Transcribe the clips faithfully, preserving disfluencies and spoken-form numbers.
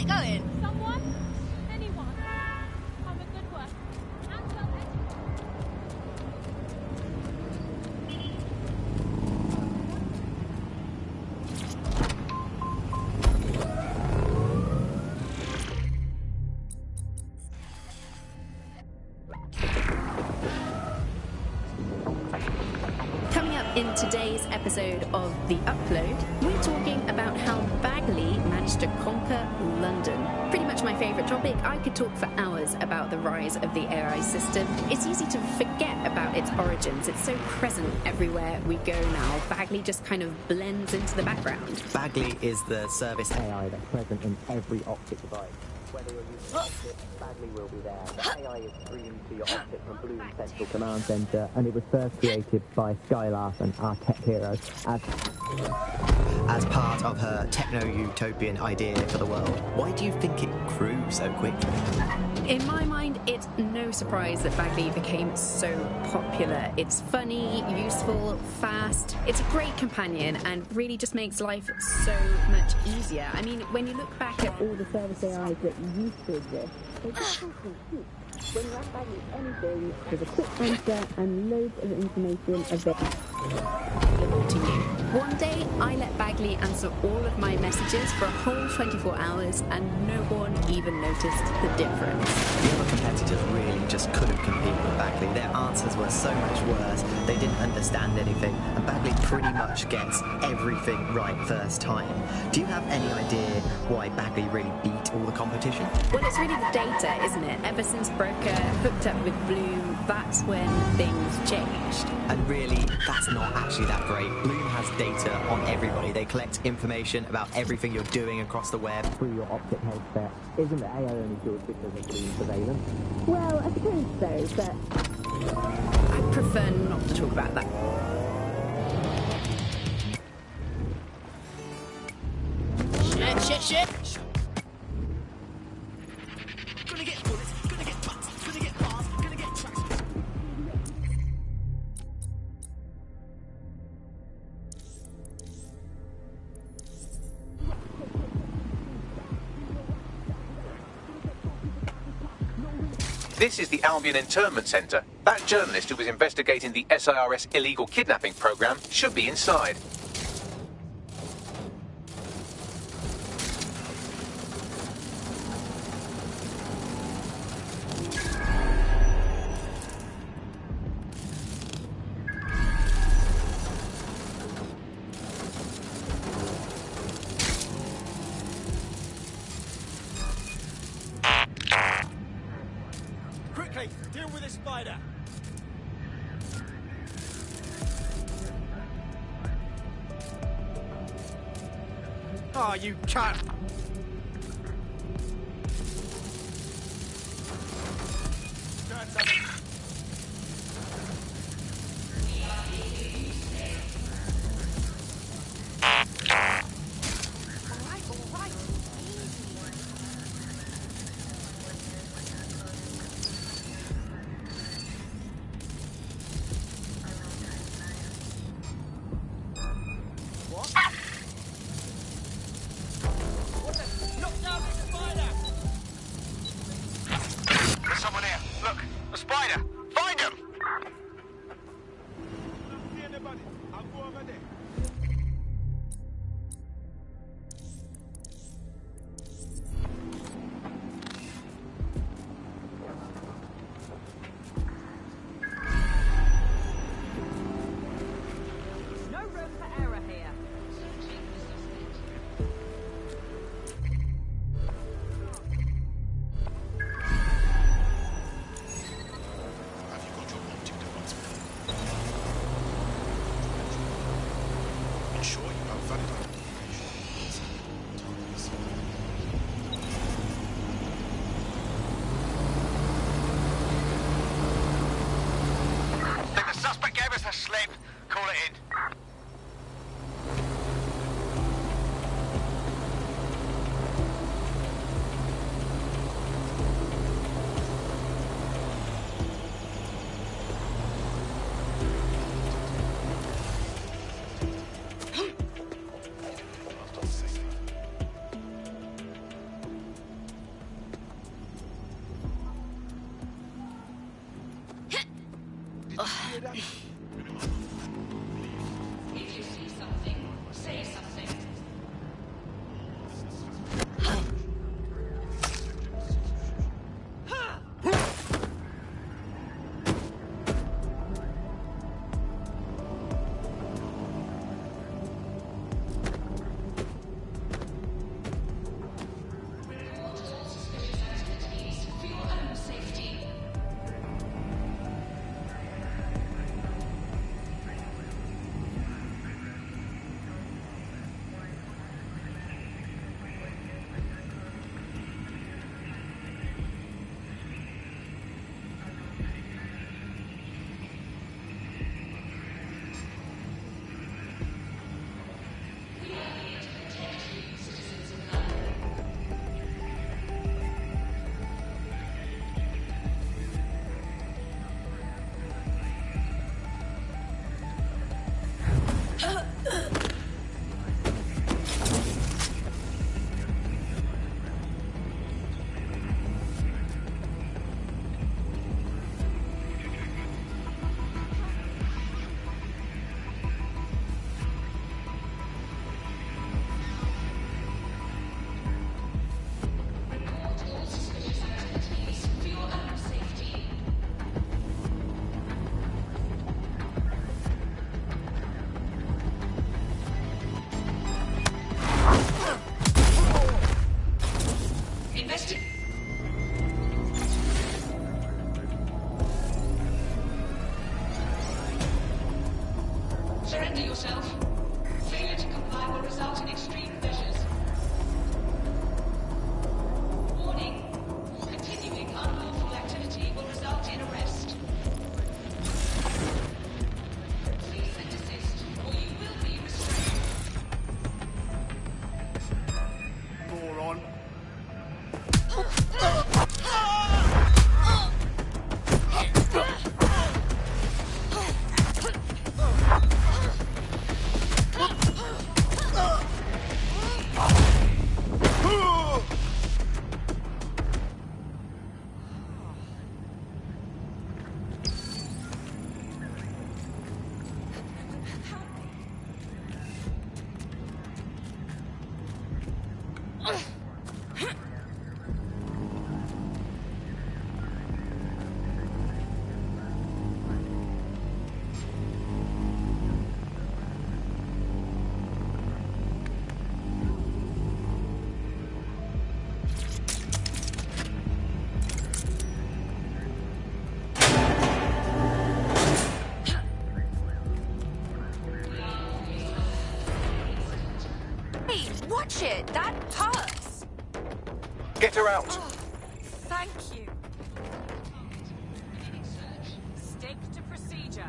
it going? Someone? Anyone? Have a good work. And well Coming up in today's episode of The Upload, we're talking about how Bagley managed to conquer London. Pretty much my favourite topic. I could talk for hours about the rise of the A I system. It's easy to forget about its origins. It's so present everywhere we go now. Bagley just kind of blends into the background. Bagley is the service A I that's present in every optic device. Whether you're using optics, Bagley will be there. The A I is streamed to your optic from Bloom Central Command Center, and it was first created by Sky Larson, our tech hero, as... as part of her techno-utopian idea for the world. Why do you think it grew so quickly? In my mind, it's no surprise that Bagley became so popular. It's funny, useful, fast. It's a great companion and really just makes life so much easier. I mean, when you look back at all the service A Is that used to exist, they just constantly keep. When you ask Bagley anything, there's a quick answer and loads of information available to you. One day, I let Bagley answer all of my messages for a whole twenty-four hours, and no one even noticed the difference. The other competitors really just couldn't compete with Bagley. Their answers were so much worse. They didn't understand anything, and Bagley pretty much gets everything right first time. Do you have any idea why Bagley really beat all the competition? Well, it's really the data, isn't it? Ever since Broker hooked up with Bloom, that's when things changed. And really, that's not actually that great. Bloom has data on everybody. They collect information about everything you're doing across the web. Through your optic headset. Isn't the A I only good because of Bloom surveillance? Well, I suppose so, but I prefer not to talk about that. Shit, shit, shit. Gonna get bullets, gonna get butts, gonna get bars, gonna get tracks. This is the Albion Internment Centre. That journalist who was investigating the S I R S illegal kidnapping programme should be inside. Quickly, deal with this spider. Oh, you cunt! Try something. What the up. If you see something, say something. Surrender yourself. Failure to comply will result in extreme measures. Warning. Continuing unlawful activity will result in arrest. Cease and desist, or you will be restrained. Moron. Watch it! That hurts! Get her out! Oh, thank you. Stick to procedure.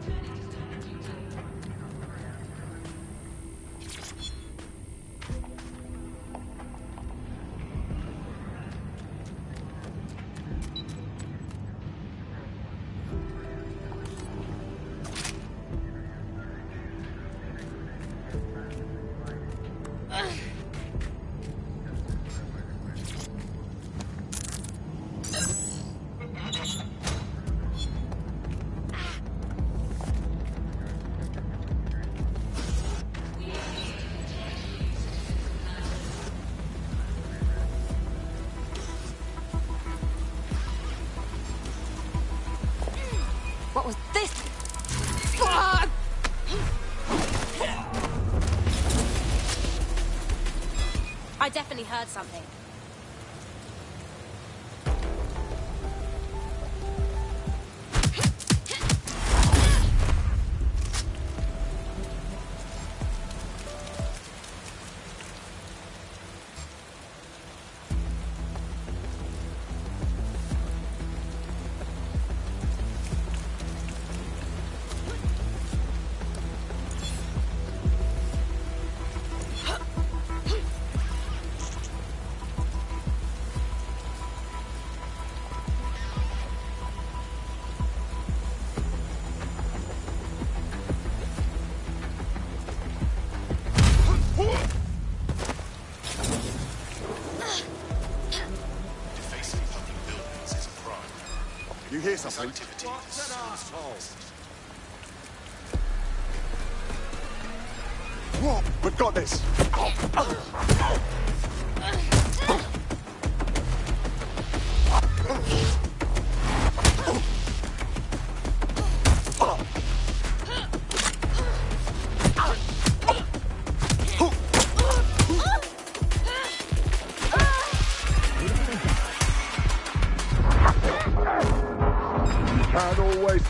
What was this? I definitely heard something. You hear something? What's an arsehole? What? We've got this. And always.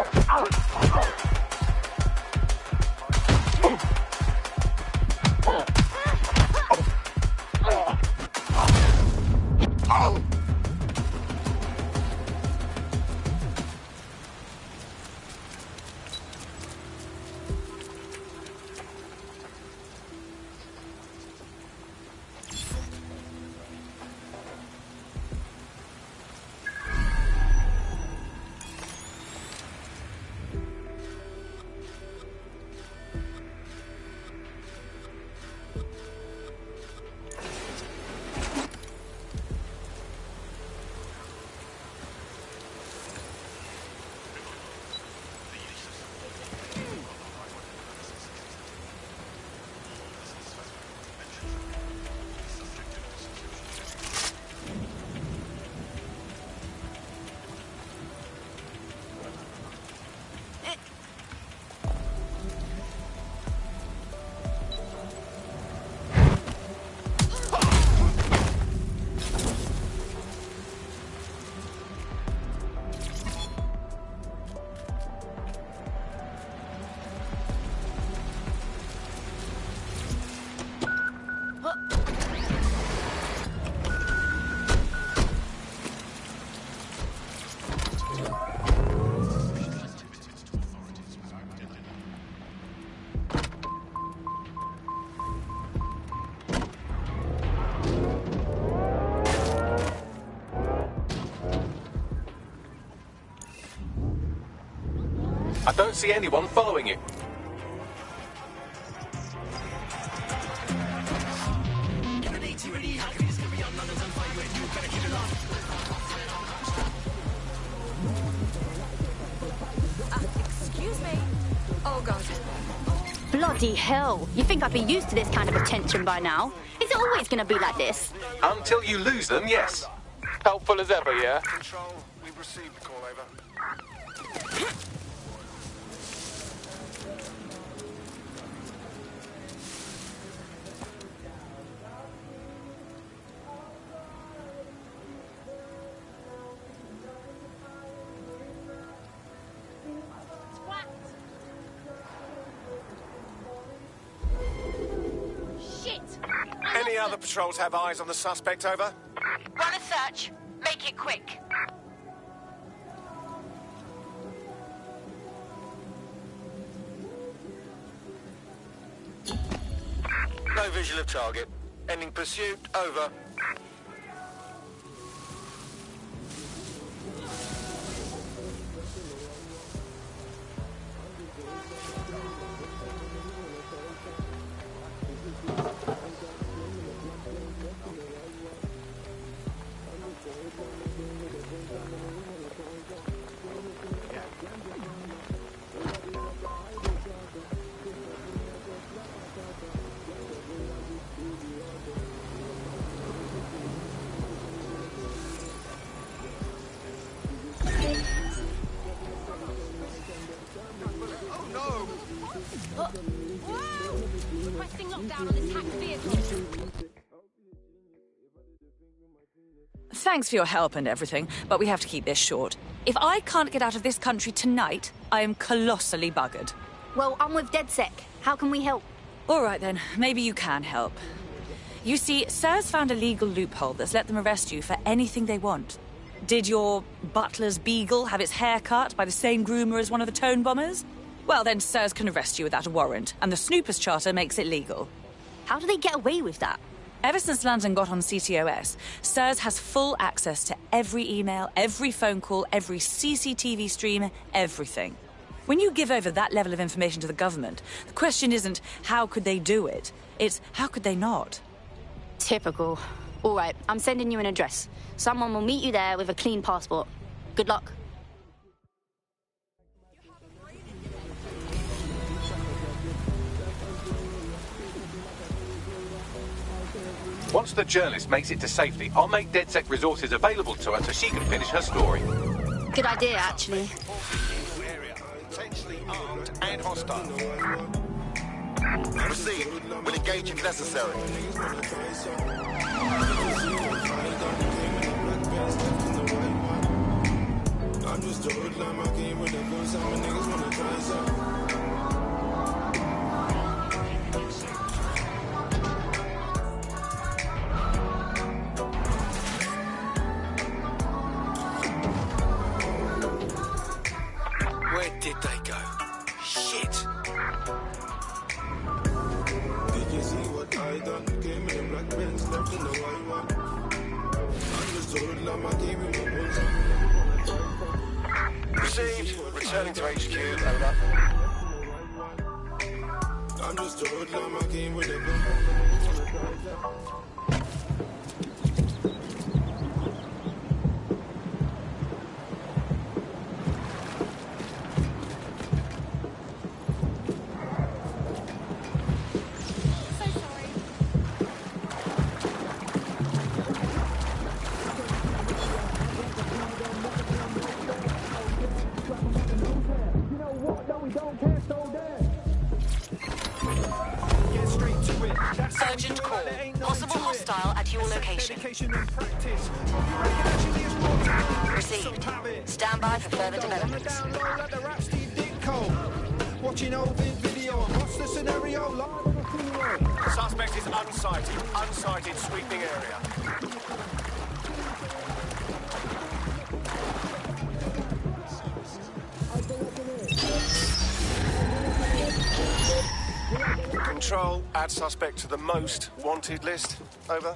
I don't see anyone following you. Excuse me. Oh, God. Bloody hell. You think I'd be used to this kind of attention by now? Is it always going to be like this? Until you lose them, yes. Helpful as ever, yeah? Control, we've received the call, over. Any other patrols have eyes on the suspect, over? Run a search. Make it quick. No visual of target. Ending pursuit, over. Requesting lockdown on this hacked vehicle. Thanks for your help and everything, but we have to keep this short. If I can't get out of this country tonight, I am colossally buggered. Well, I'm with DedSec. How can we help? All right then, maybe you can help. You see, S I R's found a legal loophole that's let them arrest you for anything they want. Did your butler's beagle have its hair cut by the same groomer as one of the tone bombers? Well, then S I R's can arrest you without a warrant, and the Snoopers Charter makes it legal. How do they get away with that? Ever since London got on C T O S, S I R's has full access to every email, every phone call, every C C T V stream, everything. When you give over that level of information to the government, the question isn't how could they do it, it's how could they not? Typical. All right, I'm sending you an address. Someone will meet you there with a clean passport. Good luck. Once the journalist makes it to safety, I'll make DedSec resources available to her so she can finish her story. Good idea, actually. Potentially armed and hostile. Proceed. We'll engage if necessary. I'm just a hoodlum, I came with a gun, some niggas wanna try some. Where did they go? Shit! Did you see what I done? Came in a black Benz, left in the white one. I'm just a hoodlum, I came with a gun. Received. Returning to H Q. Over. I'm just a hoodlum, I came with a gun. Urgent call. Possible hostile at your location. Received. Stand by for further developments. Watching old video. What's the scenario? Suspect is unsighted. Unsighted sweeping area. Control, add suspect to the most wanted list. Over.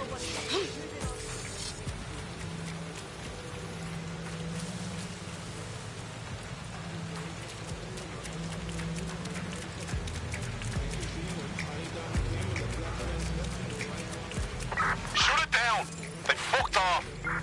Shut it down! They fucked off!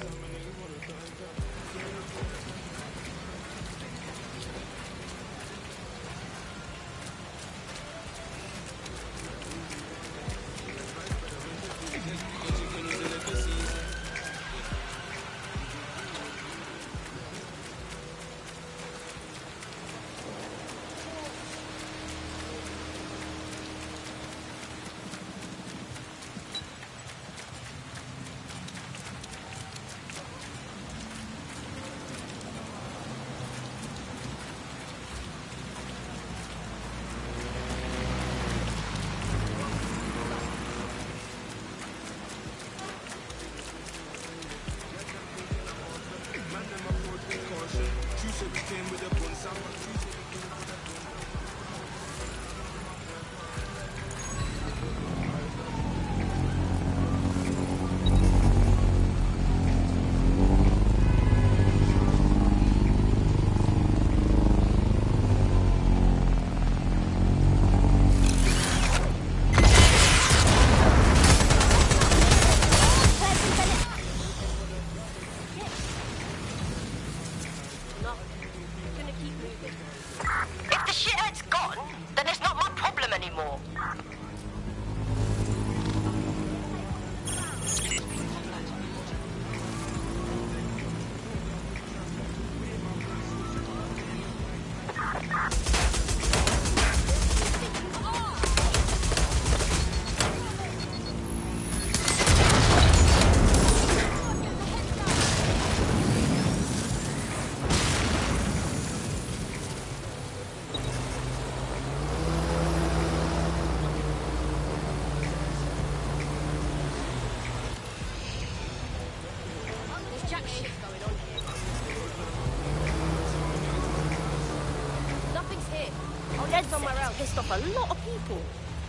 If the shithead's gone, then it's not my problem anymore. There's jack shit going on here. Nothing's here. I'll head somewhere else. Pissed off a lot of people.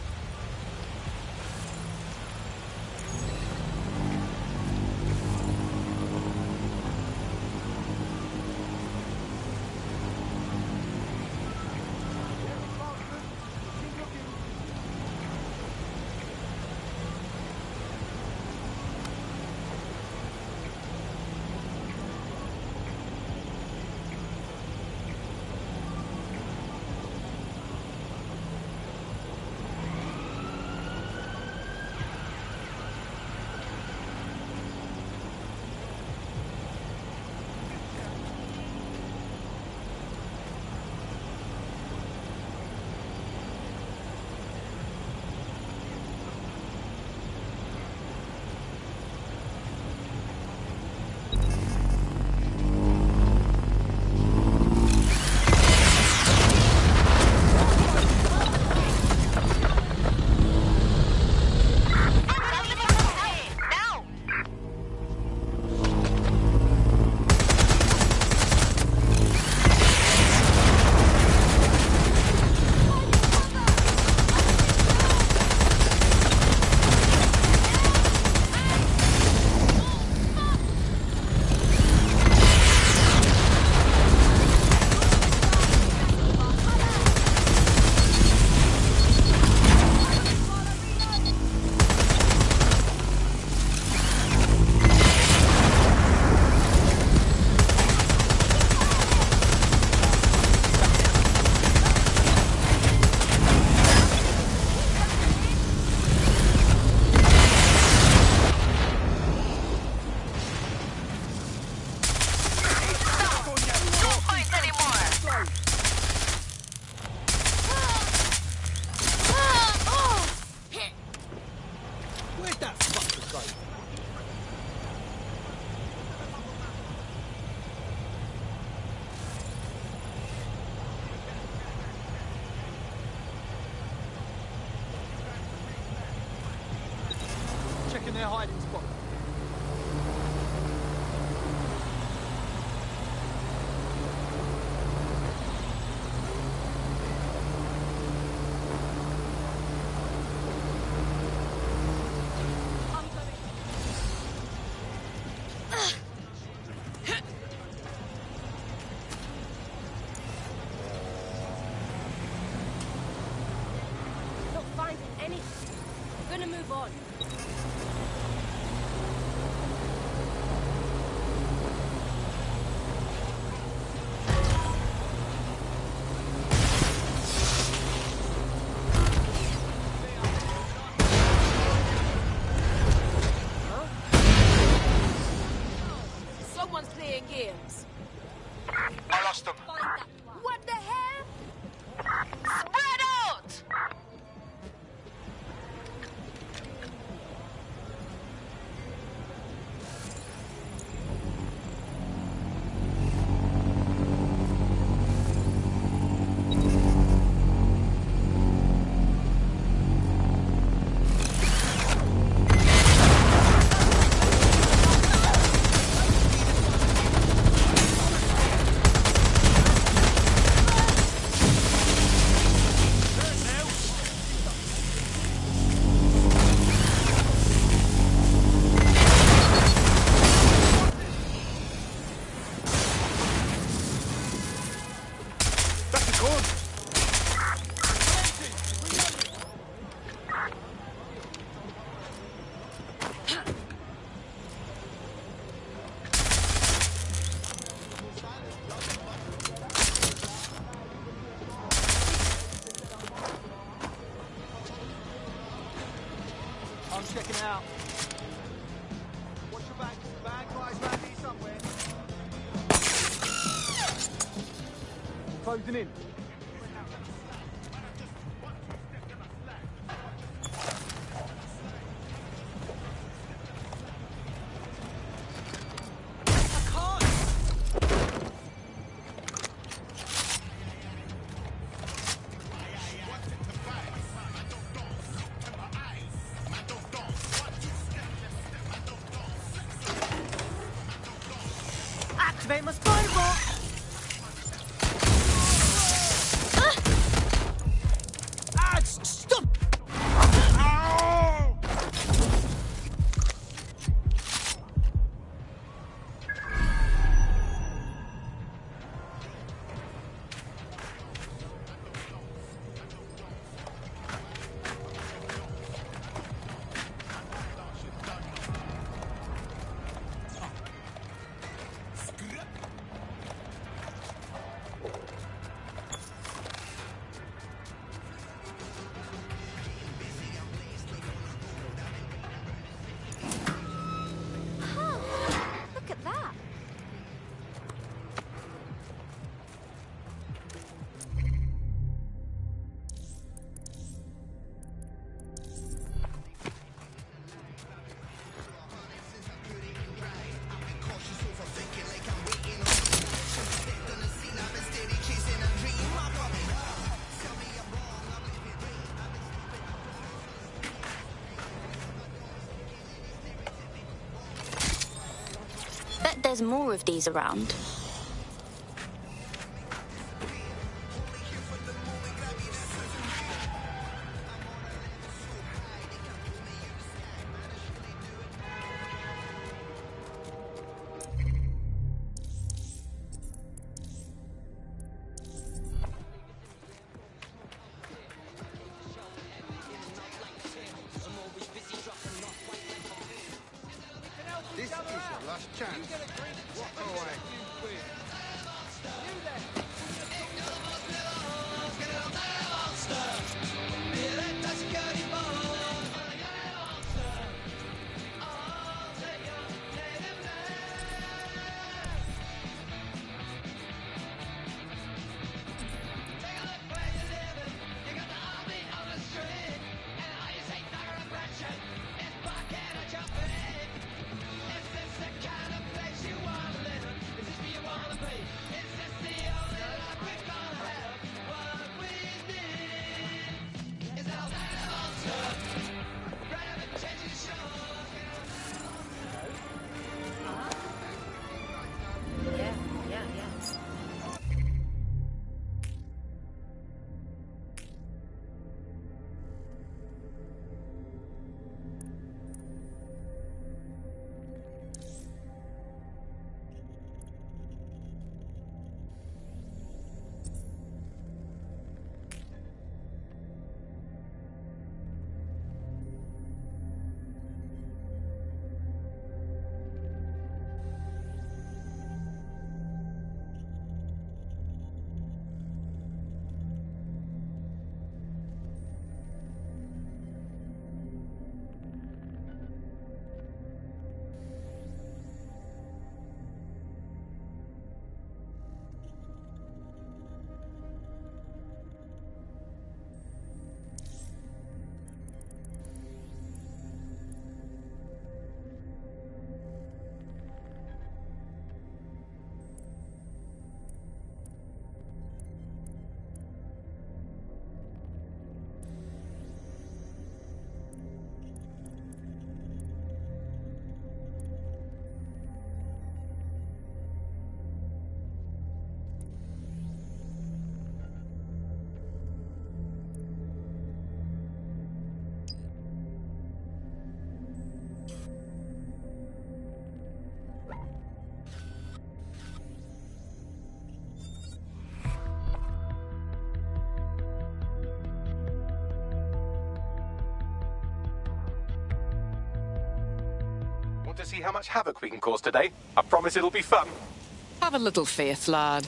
Checking their hiding spot. on. Someone's playing games. I lost them. What the hell? Spread out! I'm checking out. Watch your back. Bad guys around here somewhere. Closing in. Activate my spider bot! Ah, stop! Ow! Look at that. Bet there's more of these around. This is your last chance. Walk away. Want to see how much havoc we can cause today? I promise it'll be fun. Have a little faith, lad.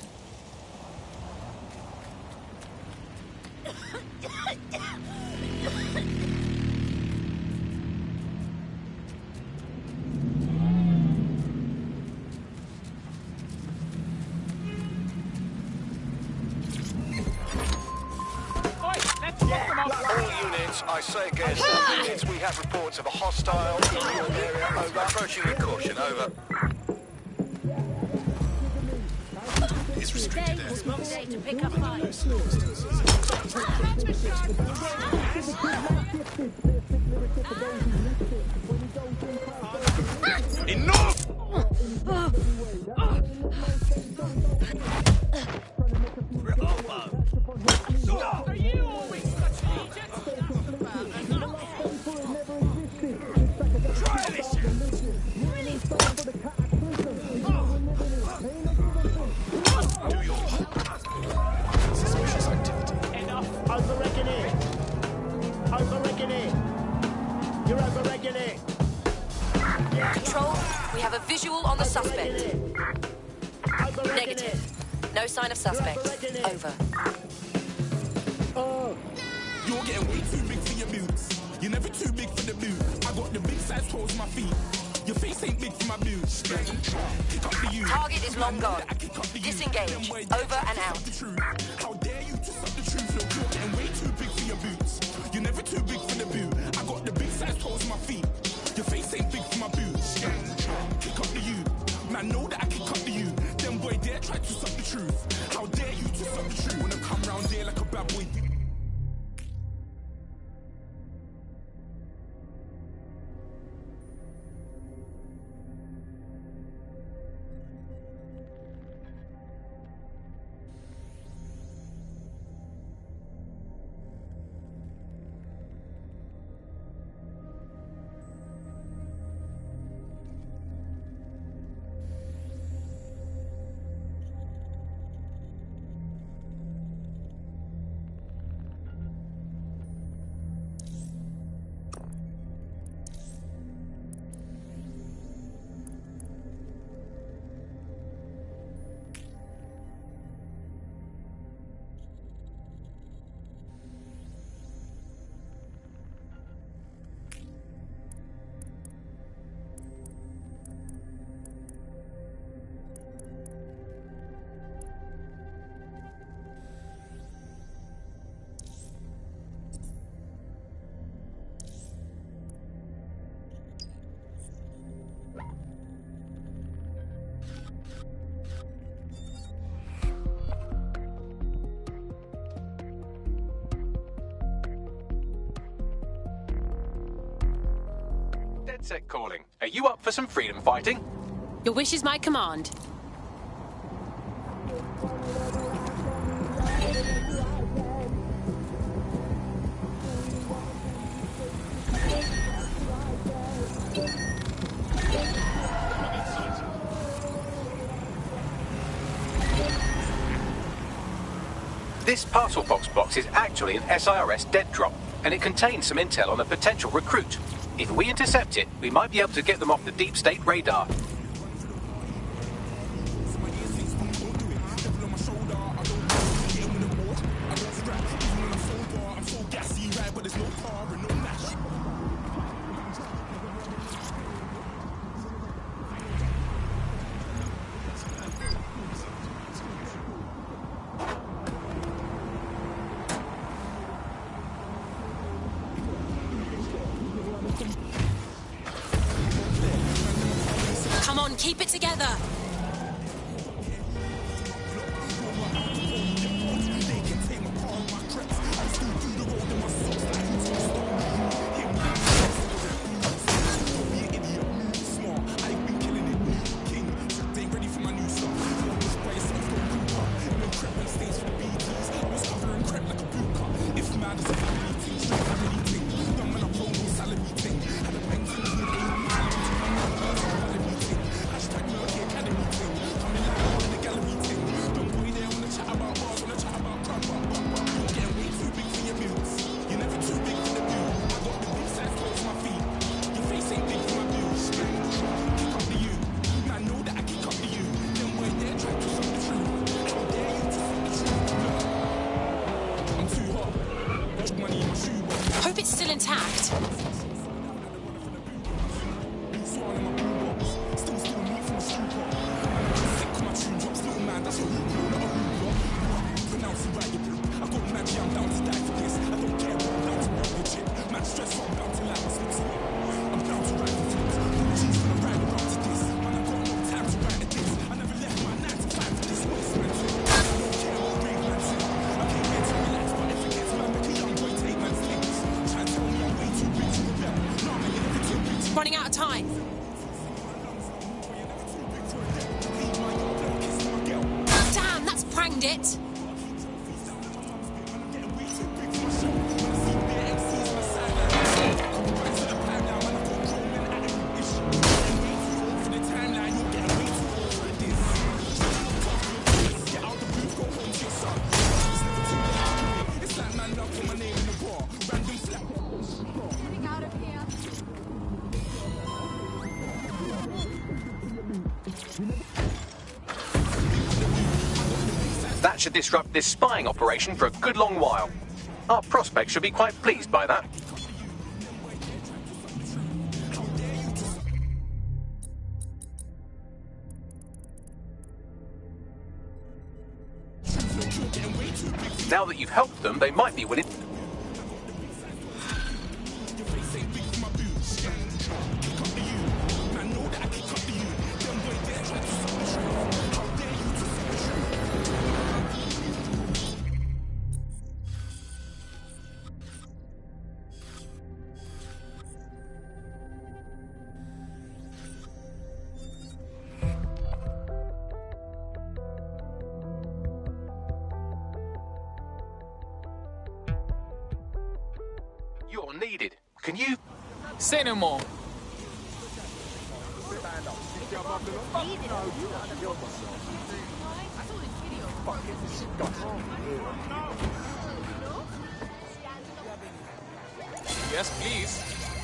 All units, I say again, all units, we have reports of a hostile in your area. Over. Approaching with caution. Over. It's restricted airspace. To pick up fire. Enough! Are you always such an idiot? Try this! Do your suspicious activity. Enough over-reckoning. Over-reckoning. You're over-reckoning. Control, we have a visual on the suspect. Negative. No sign of suspect. Over. You're getting way too big for your boots. You're never too big for the boot. I got the big size toes on my feet. Your face ain't big for my boots. Kick up the you. Target is long gone. Disengage. Over and out. How dare you twist up the truth? Look, you're getting way too big for your boots. You're never too big for the boot. I got the big size toes on my feet. Your face ain't big for my boots. Kick up the you. Man, know that I kick up the you. Them boy dare try to stop the truth. How dare you twist up the truth? Wanna come round there like a bad boy. Set calling. Are you up for some freedom fighting? Your wish is my command. This parcel box box is actually an S I R S dead drop, and it contains some intel on a potential recruit. If we intercept it, we might be able to get them off the deep state radar. Keep it together. Hashtag Running out of time. Damn, that's pranged it. That should disrupt this spying operation for a good long while. Our prospects should be quite pleased by that. Now that you've helped them, they might be willing... You're needed. Can you... Say no more. Yes, please.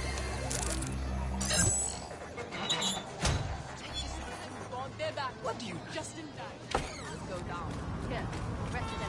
What do you just in time? Let's go down. Here, rest of them.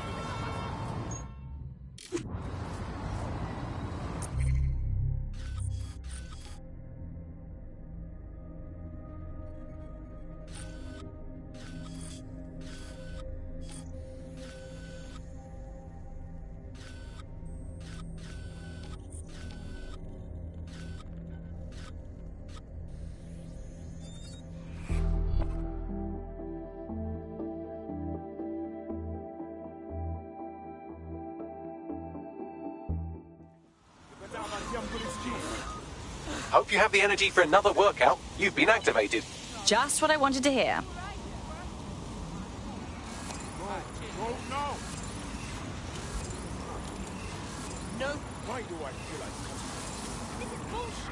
Hope you have the energy for another workout. You've been activated. Just what I wanted to hear. No. Why do I feel like this is bullshit?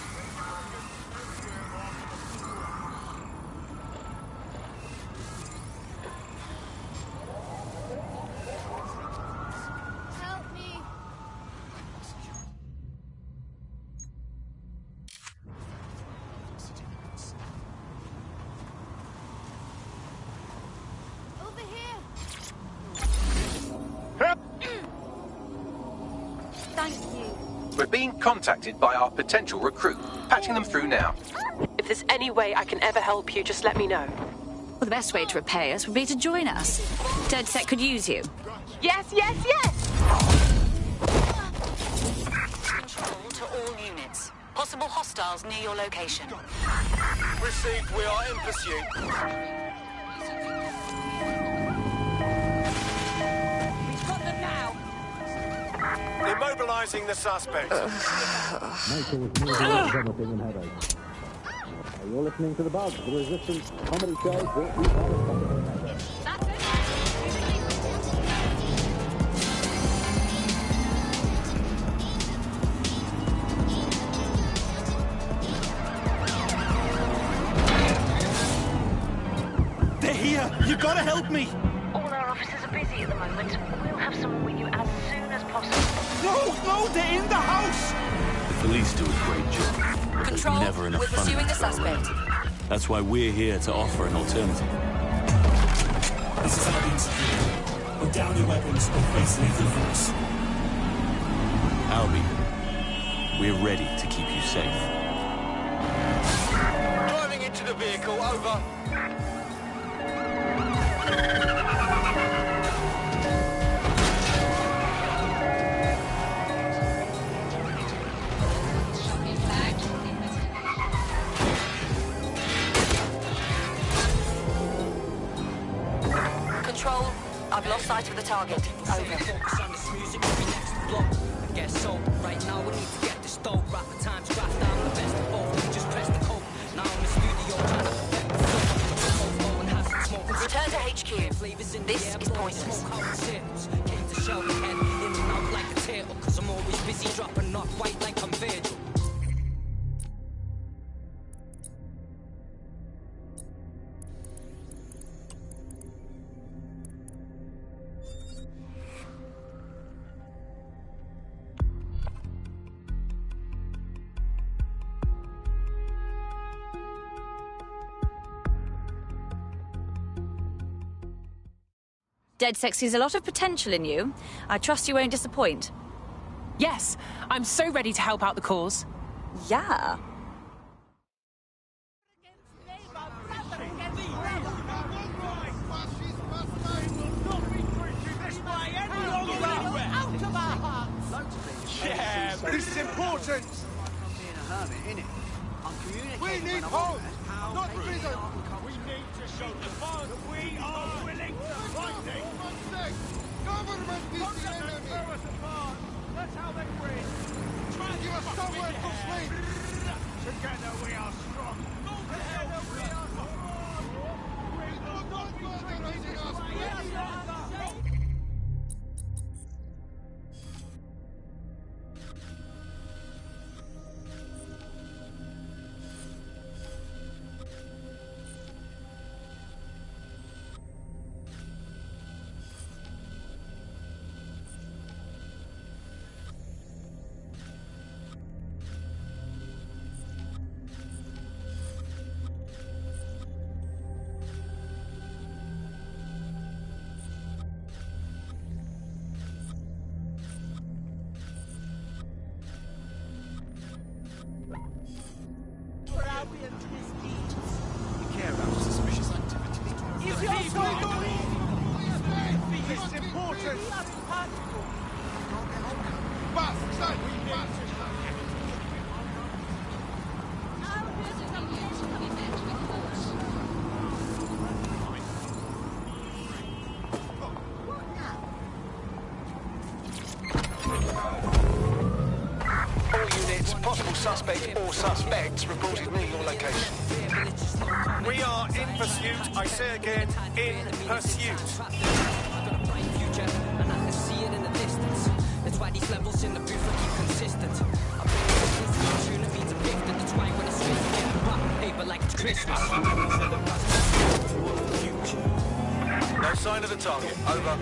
Help me. Over here. Thank you. We're being contacted by our potential recruit. Patching them through now. If there's any way I can ever help you, just let me know. Well, the best way to repay us would be to join us. DedSec could use you. Yes, yes, yes! Control to all units. Possible hostiles near your location. Received, we are in pursuit. We've got them now. Immobilizing the suspect. Michael was moving vomiting and headache. You're listening to The Bug, the Resistance comedy show brought to you by the Stockholm Network. That's it. They're here! You gotta help me! All our officers are busy at the moment. We'll have someone with you as soon as possible. No, no, they're in the house! The police do a great job. But Control, there's never enough we're fun pursuing in the patrol suspect. round. That's why we're here to offer an alternative. This is Albion Security. Put down your weapons and face lethal force. Albie, we're ready to keep you safe. Driving into the vehicle, over. Control, I've lost sight of the target. Over. Focus on this music, every next blow. Get sold. Right now we need to get this dough. Right, the time's right down the best of all. This is pointless. Came to show me head in and out like a turtle, cause I'm always busy dropping off white like I'm Virgil. DedSec sees a lot of potential in you. I trust you won't disappoint. Yes, I'm so ready to help out the cause. Yeah. Yeah, but this is important. We need hope, not prison. We need to show the fun that we are willing to fight it. Government is the enemy. Tear us apart. That's how they win. Try and give us somewhere to sleep. Together we are strong. Together we are strong. We will not be treated this way any longer. Suspect or suspects reported me your location. We are in pursuit. I say again, in pursuit. That's why these levels in the booth are keep consistent. I bring this opportunity to pick that. That's why when it's straight, you get a rock paper like it's Christmas. No sign of the target. Over.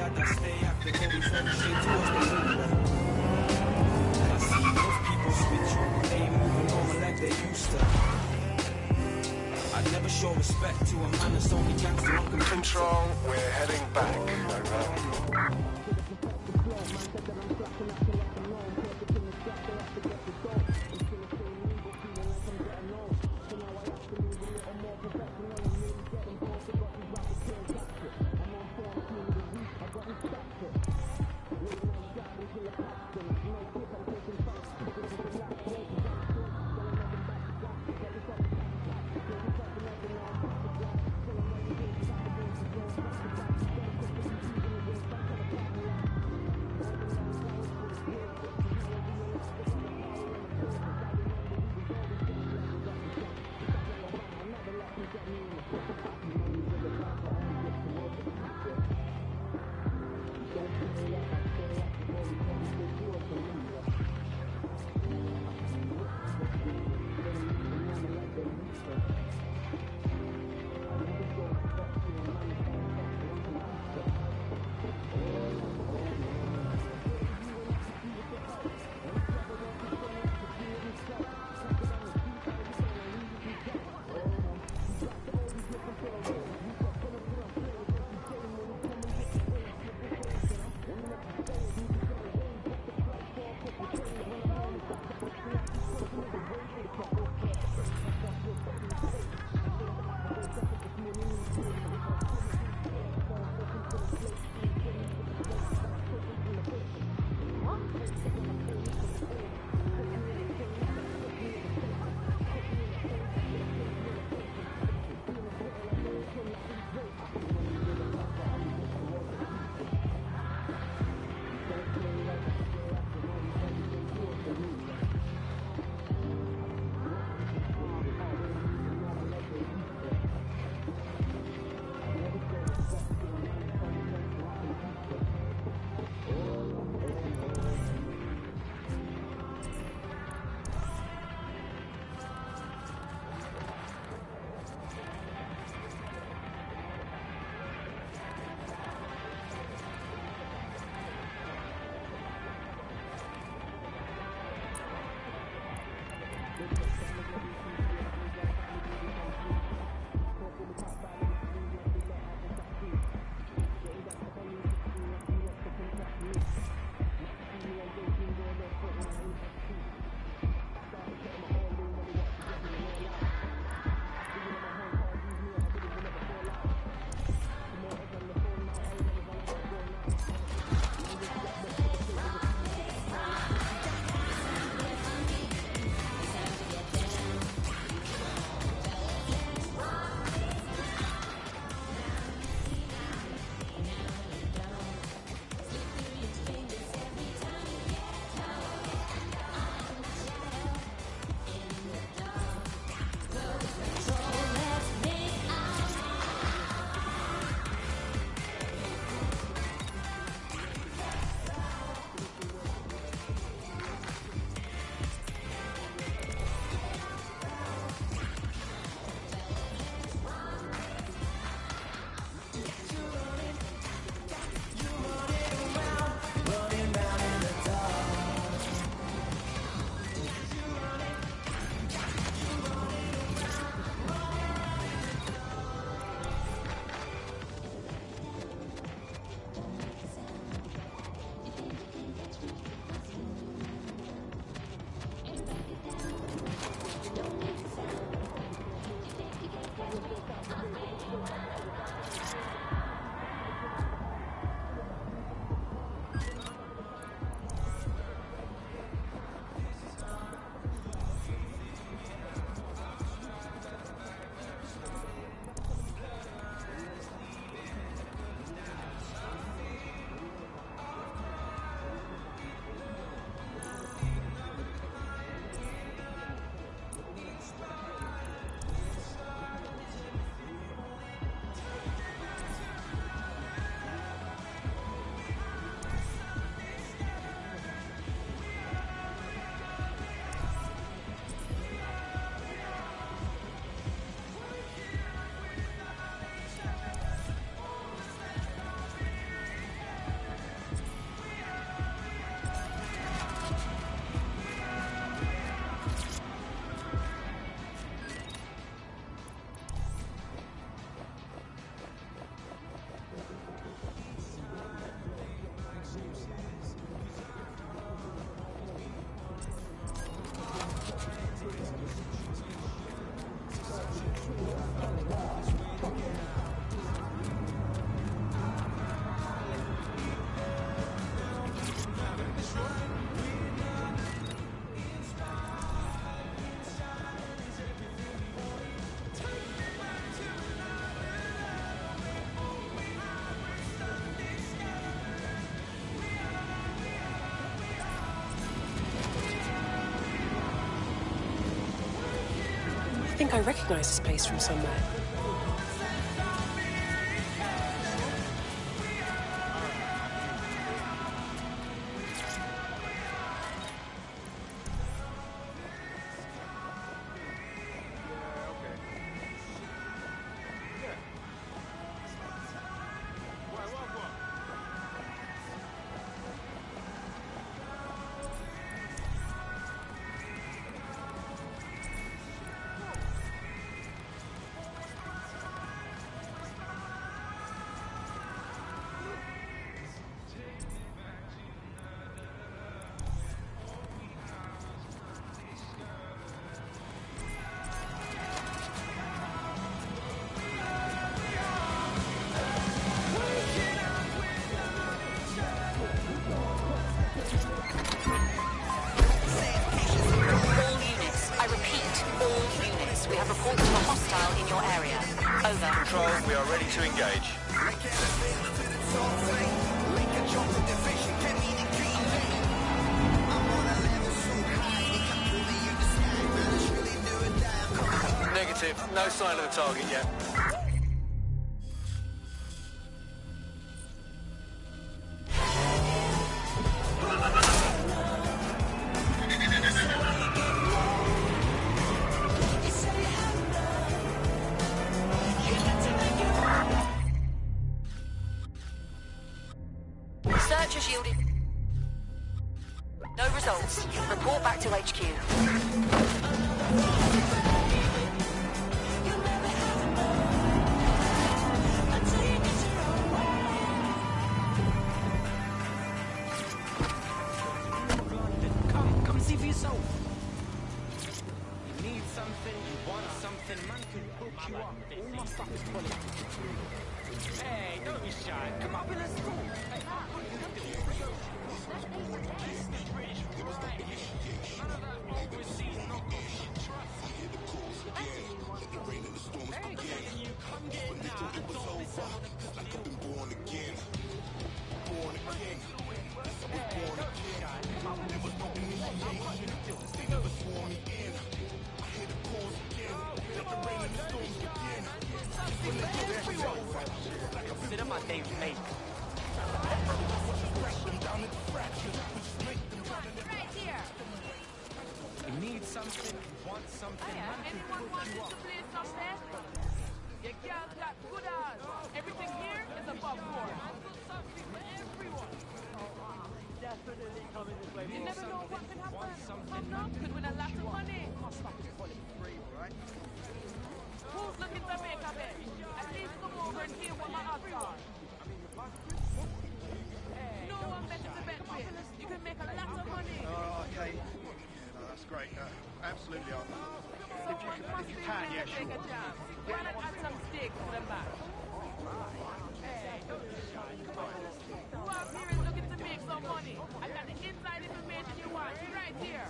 I never show respect to a man that's only gangster. Control, we're heading back. Over. think I recognize this place from somewhere. To engage. Negative. No sign of the target yet. Search has yielded no results. Report back to H Q. Come, come see for yourself. You need something, you want something, man can hook you up. All my stuff is quality. Hey, don't be shy. Come up and let's go. Hey, consider my day made. Right here. You need something, you want something. Anyone wants to play something? You can't got good odds. Everything here is above board. Something for everyone. Definitely coming this way. You never know what can happen. Come up, could win a lot of money. Who's looking to make a bet? At least come over and hear what my odds are. No one better to bet with. You can make a lot of money. Oh, okay. Yeah, no, that's great. Uh, absolutely. I'll, if you can, if you can, yeah, sure. Take a chance. Why not add some steak to the match? Hey, don't be shy. Come on. Who out here is looking to make some money? I got the inside information you want right here.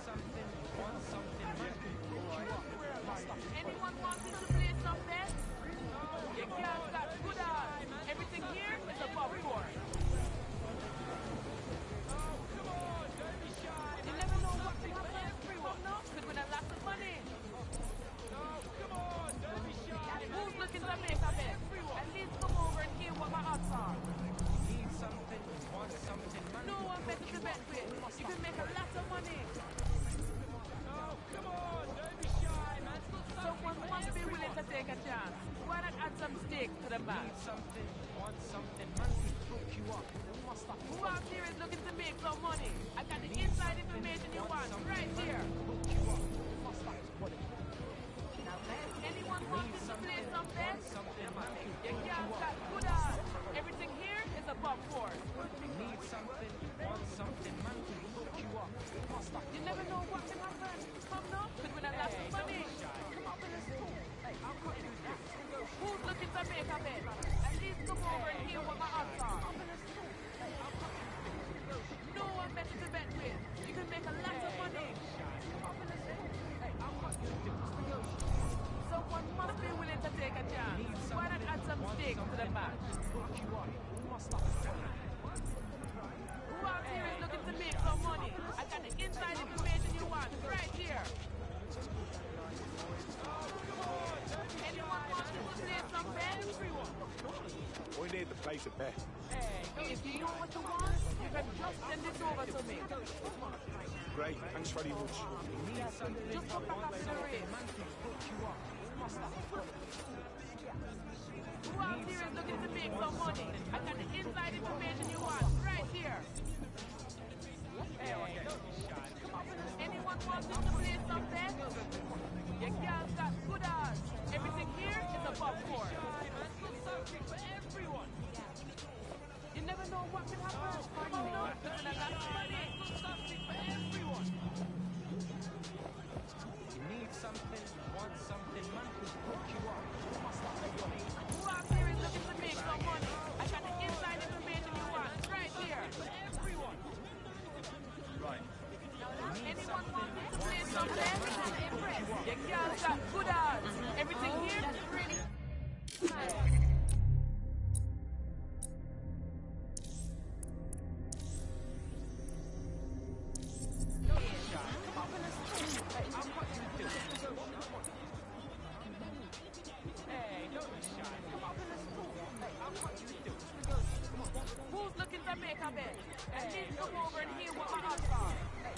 Anyone wanting to play some bet? You can't got good odds. Everything here is above board. You never know what can happen. Everyone could win a lot of money. Who's looking to make a bet? At least come over and hear what my odds are. Need something, want something. No one better to bet with. You can make a lot of money. Come on, don't be shy, man. Someone must be willing to take a chance. Why not add some steak to the match? Need something, want something. Man can hook you up. Who out here is looking to make some money? I got the inside information you want right here. Anyone wanting to play some bets? You can't got good odds. Everything here is above board. Need something, want something. Man can hook you up. You never know what can happen. Come now, could win a lot of money. Come up and let's go. Who's looking to make a bet? At least come over and hear what my odds are. No one better to bet with. You can make a lot of money. Someone must be willing to take a chance. Why not add some steak to the match? Who out here is looking to make some money? I got the inside information you want right here. stuff for everyone. We need the place a bet. Hey, if you know what you want, you can just send it over to me. Great, thanks very much. Just come back after the race. Who out here is looking to make some money? I got the inside information you want, right here. Hey, anyone wanting to play some bet? Your girls got good odds. Everything here is above board. Something for everyone. You never know what can happen. Come on, no, there's a lot of money. Something for everyone. You need something, want something, man can hook you up. Who out here is looking to make some money? I got the inside information you want, right here. For everyone. Right. Anyone wanting to play some bet? Your girls got good odds. Everything here is really... Who's looking to make a bet? And then come over and hear what my odds are.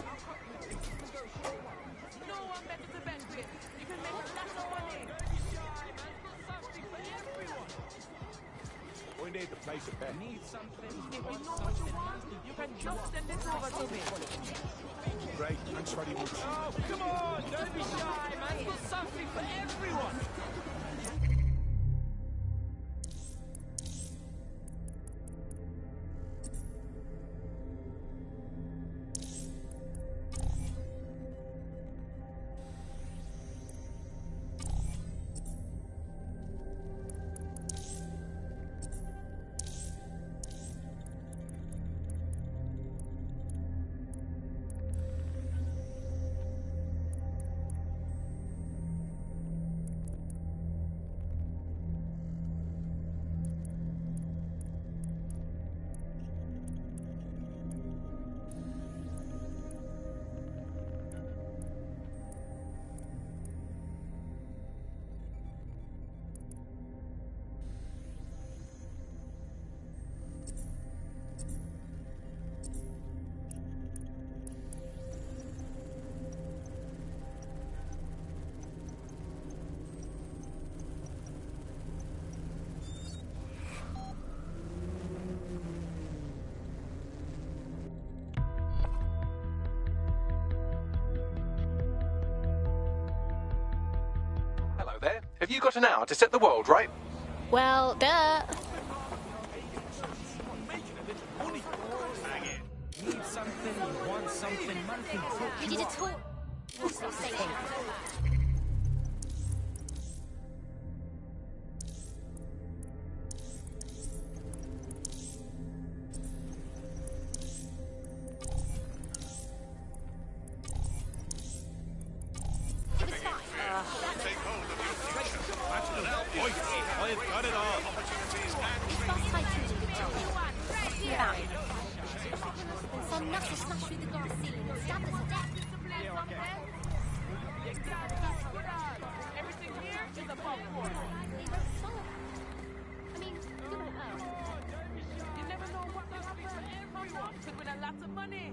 No one better to bet with. You can make a lot of money. Something for everyone. We need the place a bet. Need something, If you know what you want, you can just send it over to me. Great, thanks very much. Oh, come on! Don't be shy, man. Put something for everyone. There. Have you got an hour to set the world right? Well, duh. Need something, want something, man can hook You you did a up. talk. Some nuts smash through the glass ceiling and stab us to death. Everything here is above board. I mean, good on earth. You never know what will happen. Everyone could win a lot of money.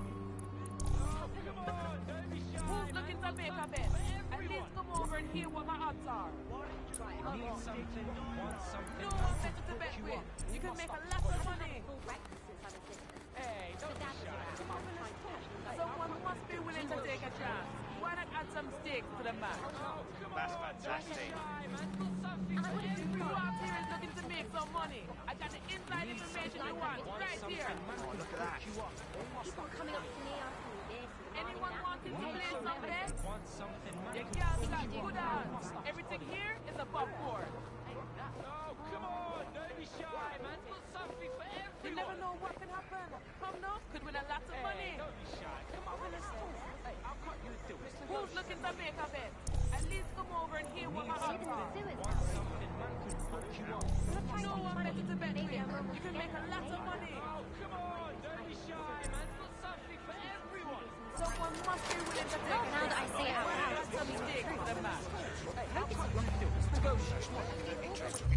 Who's looking to make a bet? At least come over and hear what my odds are. Need something, want something, No man one can better to hook bet you with. up. You can make a lot of money. Hey, don't be shy. Someone must be willing to take a chance. Why not add some stakes to the match? That's fantastic. Who out here is looking to make some money? I got the inside information you want right here. Look at that. People coming up to me asking me this. Anyone wanting to play some bet? Want something, man Your can girls hook got you good up. odds. Everything here is above board. Oh, come on, don't be shy, man. Put something for everyone. You never know what can happen. Come now, could win a lot of money. Don't be shy. Come on, let's go. Hey, I'll cut you through. Who's looking to make a bet? At least come over and hear what my odds are. Want something, man can hook you up. No one better to bet with. You can make a lot of money. Oh, come on, don't be shy, man. Put something for everyone. Someone must be willing to take a Now that I say it out loud. Add some stakes to the match. Hey, how cut you through? Let's go.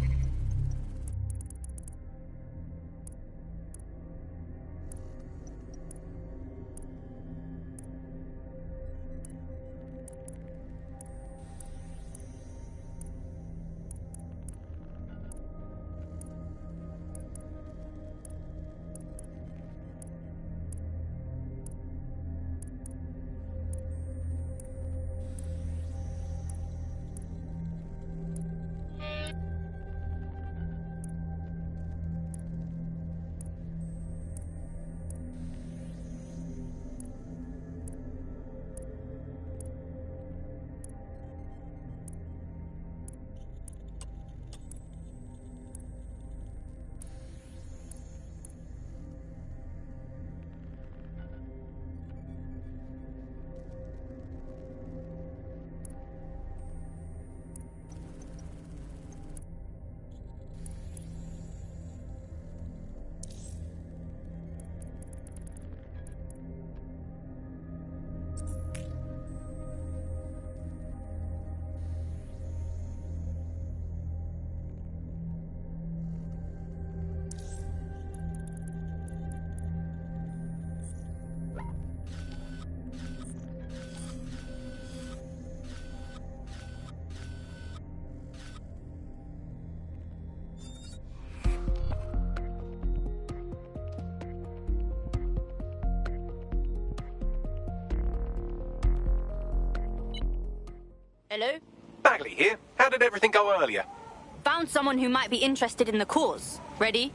Hello? Bagley here. How did everything go earlier? Found someone who might be interested in the cause. Ready?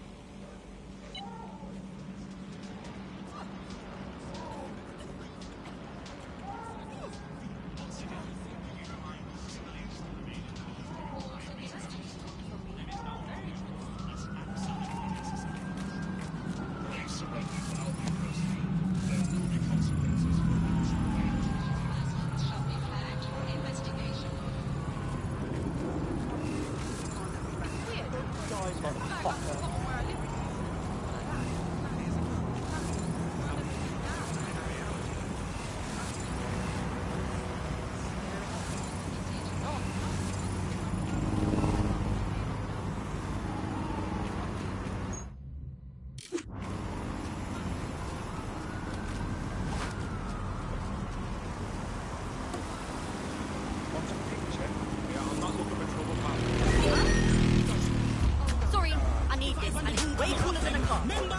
Sorry, I need this. I need way cooler than a car.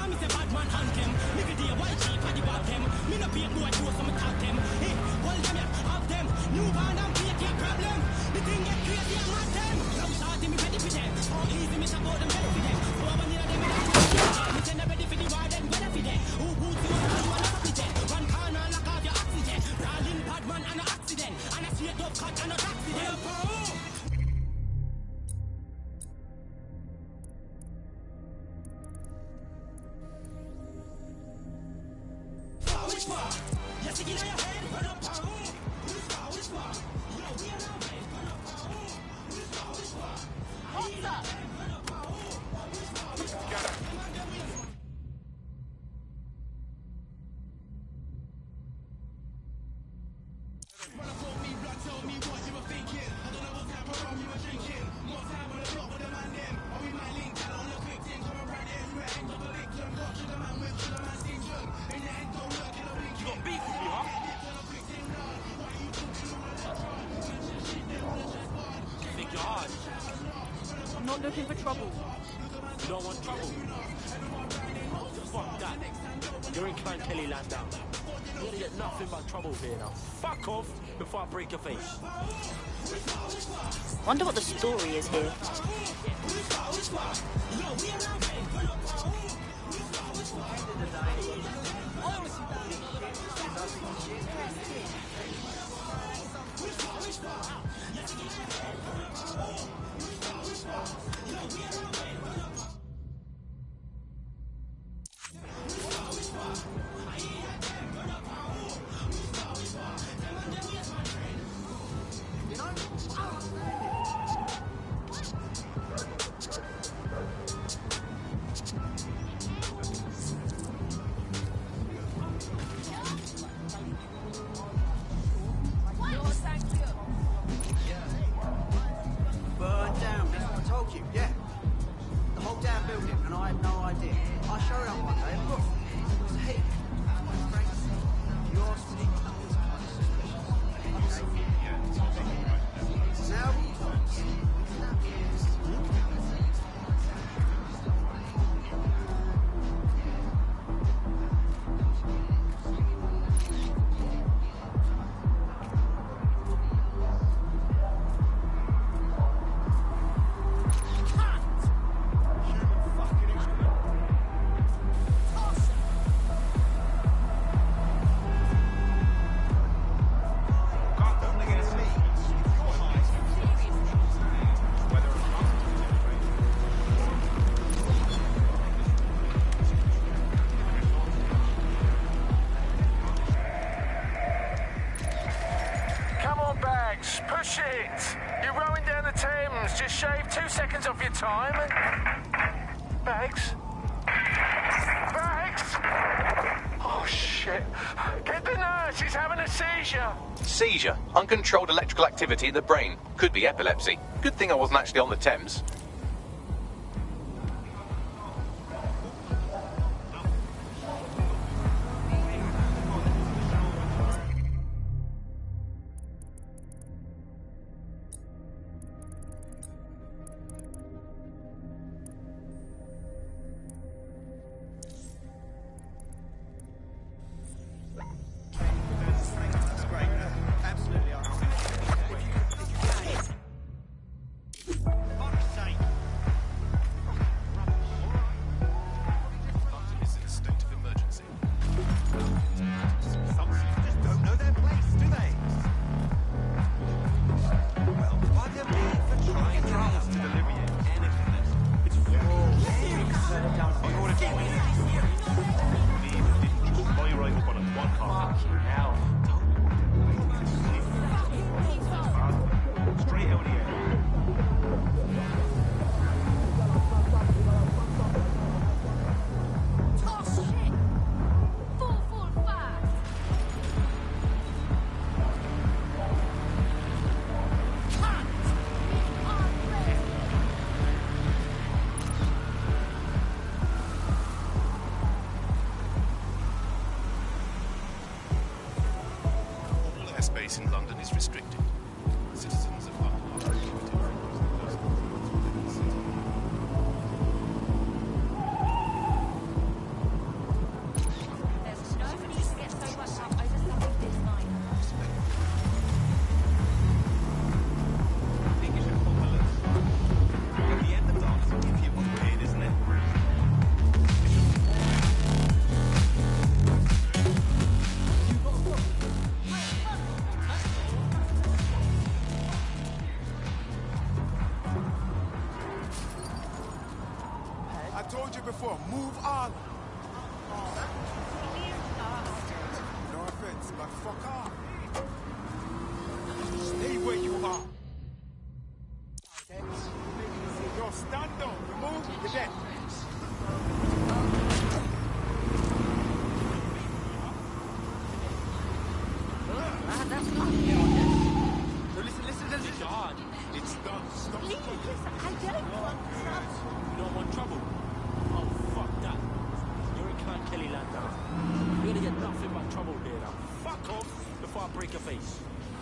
I'm not looking for trouble. You don't want trouble? Fuck that. You're in Clan Kelly land now. You're gonna get nothing but trouble here now. Fuck off before I break your face. Wonder what the story is here. Burned down, that's what I told you, yeah. The whole damn building, and I had no idea. I showed up one day and look, it was heat. You asked me. Now, Come on, Bags, push it. You're rowing down the Thames. Just shave two seconds off your time. Bags? Bags? Oh, shit. Get the nurse. He's having a seizure. Seizure. Uncontrolled electrical activity in the brain. Could be epilepsy. Good thing I wasn't actually on the Thames. told you before, move on. No offense, but fuck off. Stay where you are. Yo, stand up. You move, you're dead. That's not no, listen, listen, listen. It's hard. It's done. Stop. Please, listen, I don't want trouble. You don't want trouble? Oh, fuck that. You're in Clan Kelly land now. You're gonna get nothing but trouble here now. Fuck off before I break your face.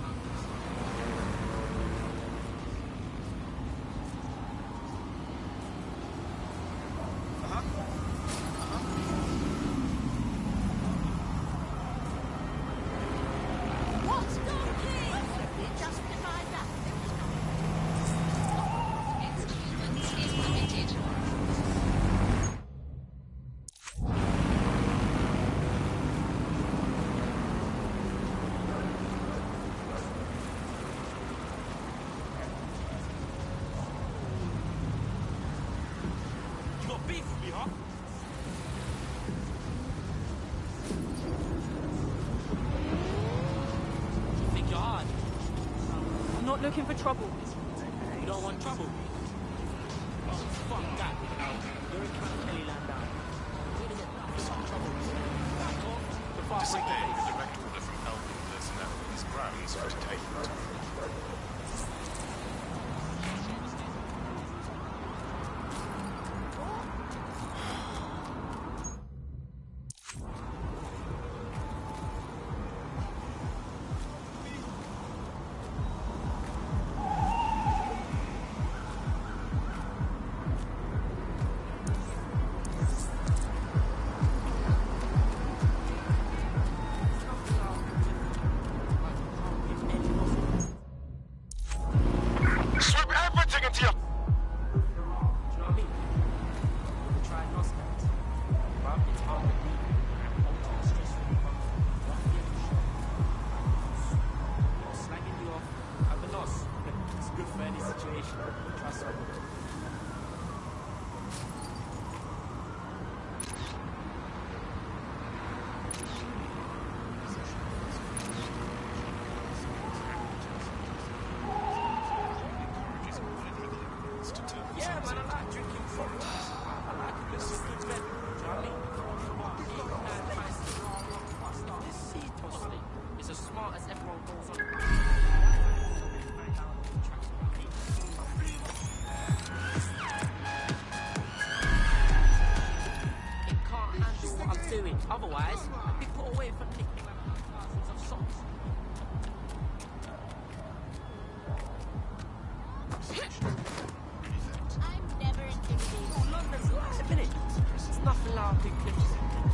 Looking for trouble. You don't want trouble? Oh, fuck that. You're in Clan Kelly land now. You're gonna get nothing but trouble. Back off before I break your face. The direct order from Elvin personnel. These grounds are taken. Otherwise, I'd be put away for nicking thousands of socks. I'm never intimidated. Oh, London's live, innit? It's nothing like big cliffs.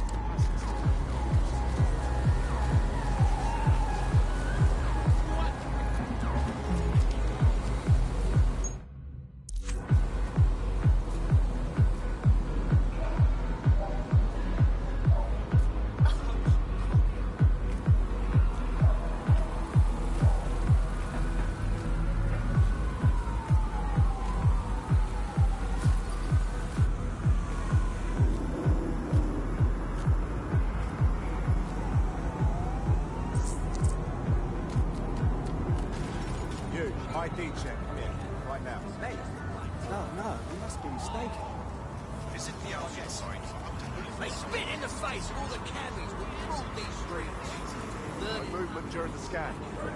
I D check. Yeah, right now. Snake? No, no, you must be mistaken. Visit the L G site for up to They spit in the face of all the cabbies who rule these streets. No movement during the scan.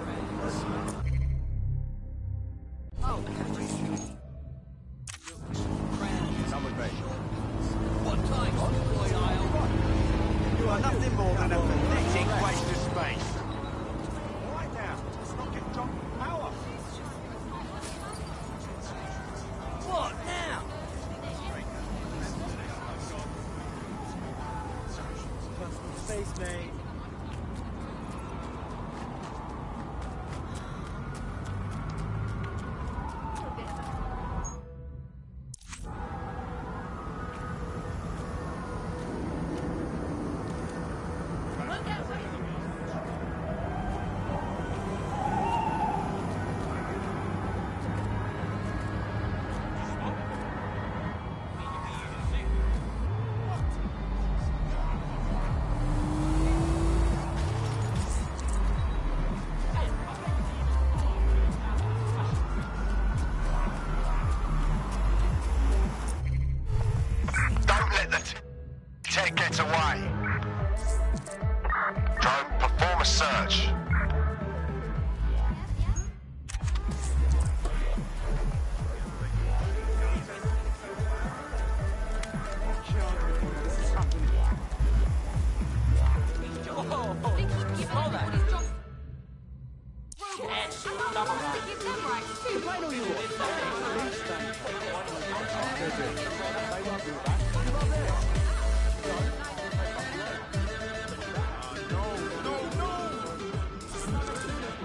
Oh, Come with me. what time's Roy Isle? You are nothing more than a pathetic waste of space. Right now, let's not get drunk with power. What now? Space, mate. is it? They won't do that. You're not there. No, no, no!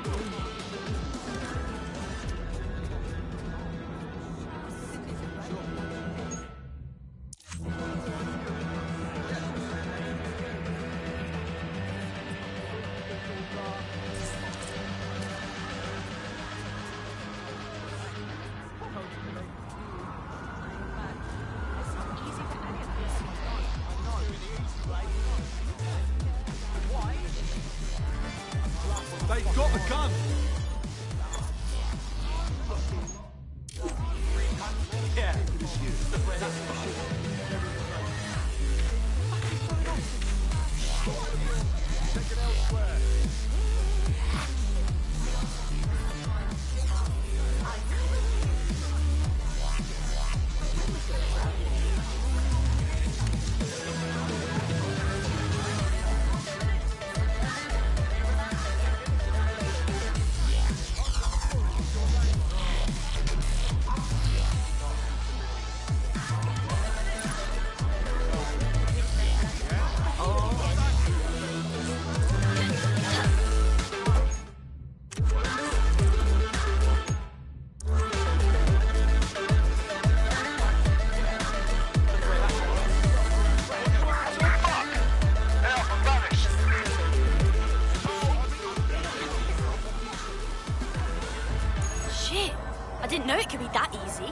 They've got a gun! Yeah. Take it elsewhere. Shit! I didn't know it could be that easy.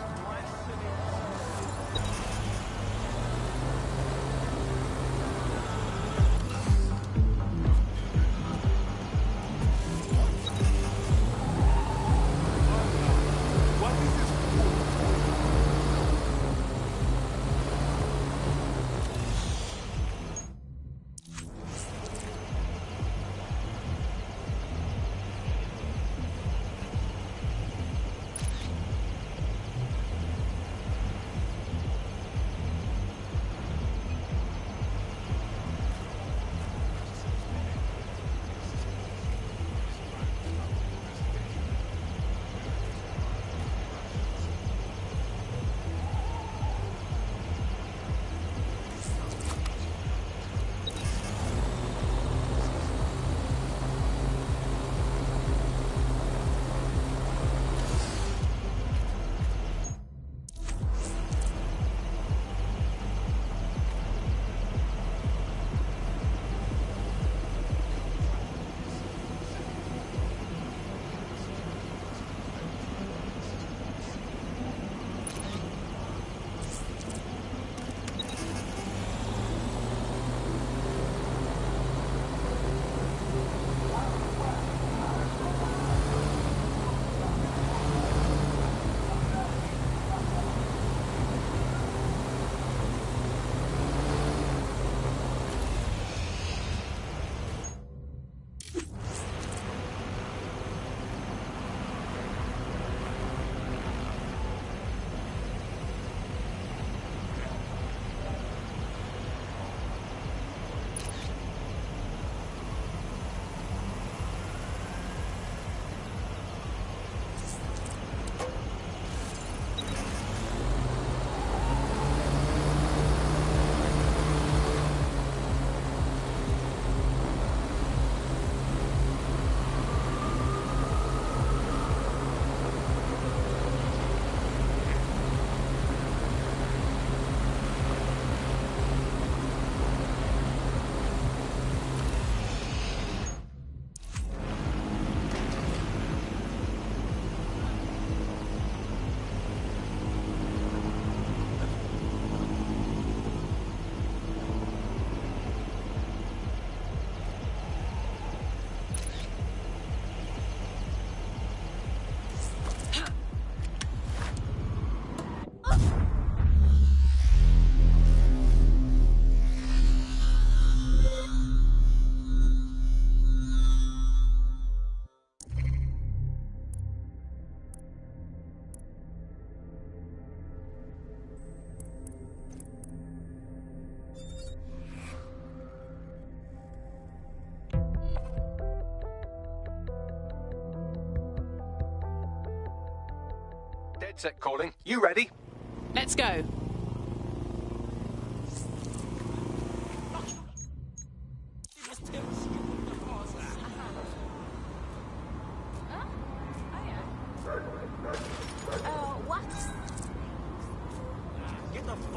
Dead set calling. You ready? Let's go.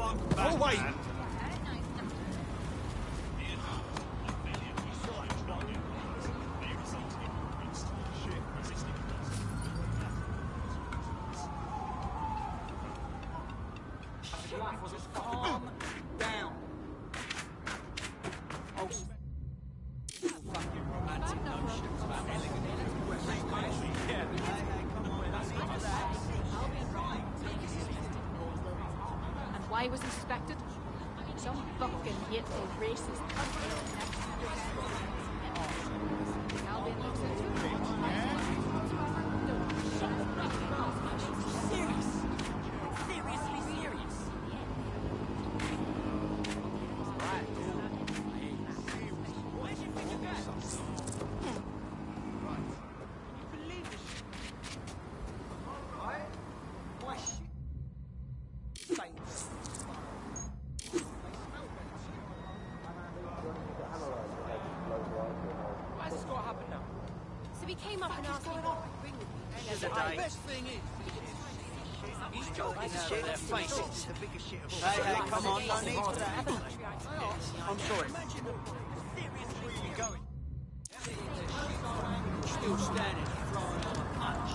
Oh, wait! Calm down. Oh, fucking romantic notions about elegant yeah. Hey, hey, come on, that's not that. I'll be right. And why was he suspected? Some fucking hateful racist. Albion looks into it. Serious. Seriously serious. Right. Where do you think you're going? Right. Can you believe this shit? Alright? Why shit? Saints. Why's this got to happen now? So he came up and asked me what I'd bring with me. The best thing is, he's joking out of their faces. Hey, hey, come on, no need for that. I'm sorry. Where you going? Still standing, throwing on a punch.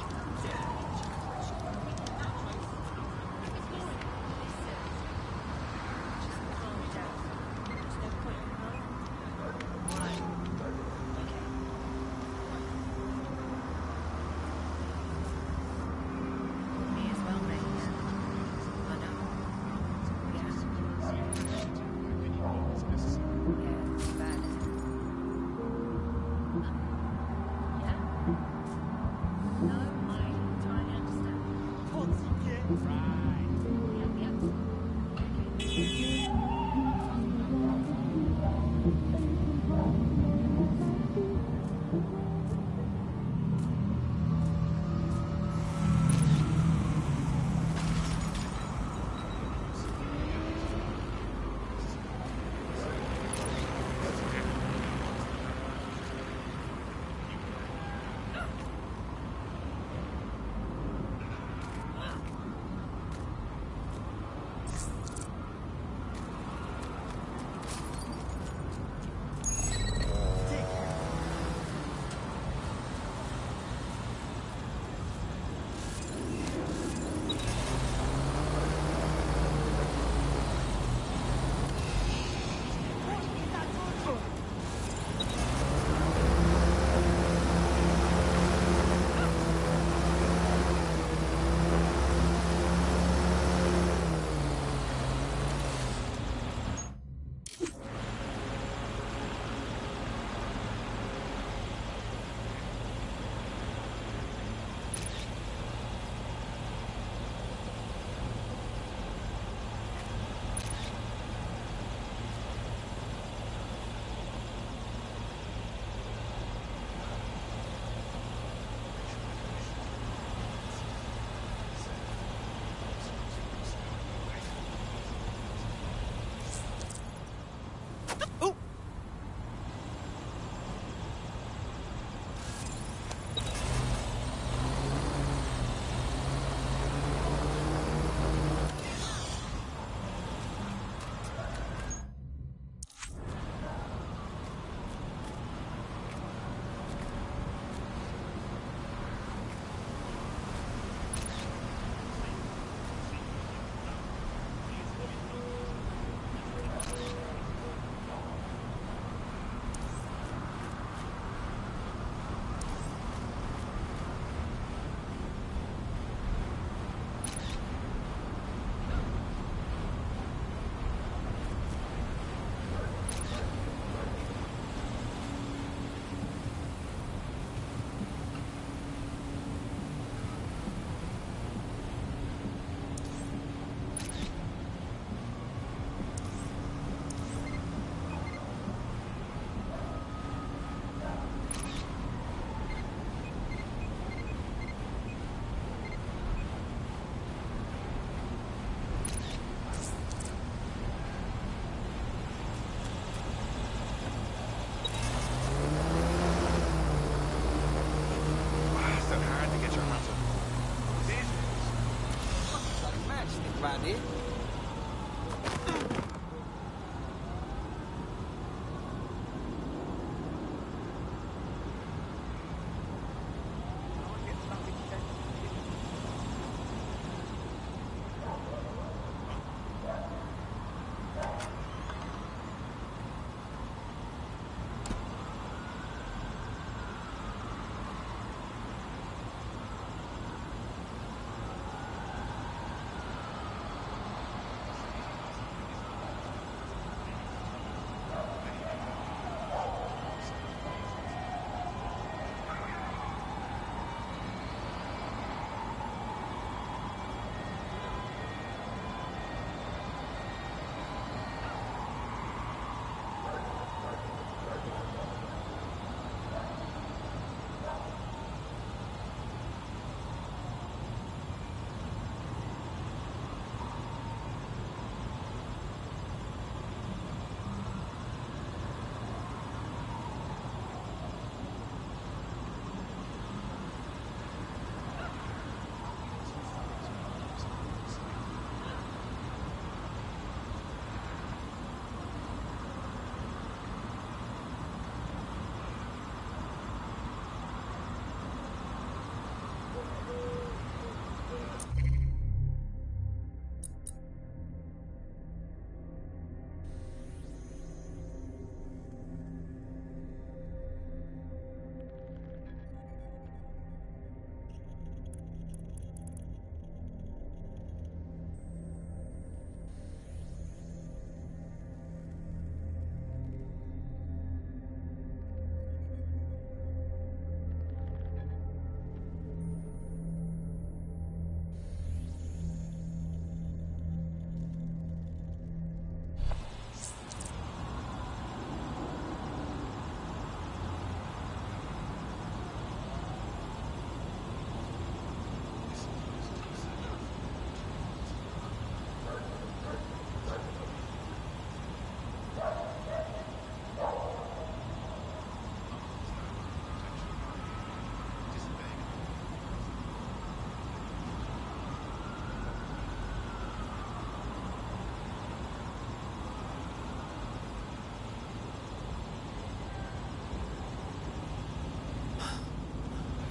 around here.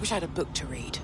Wish I had a book to read.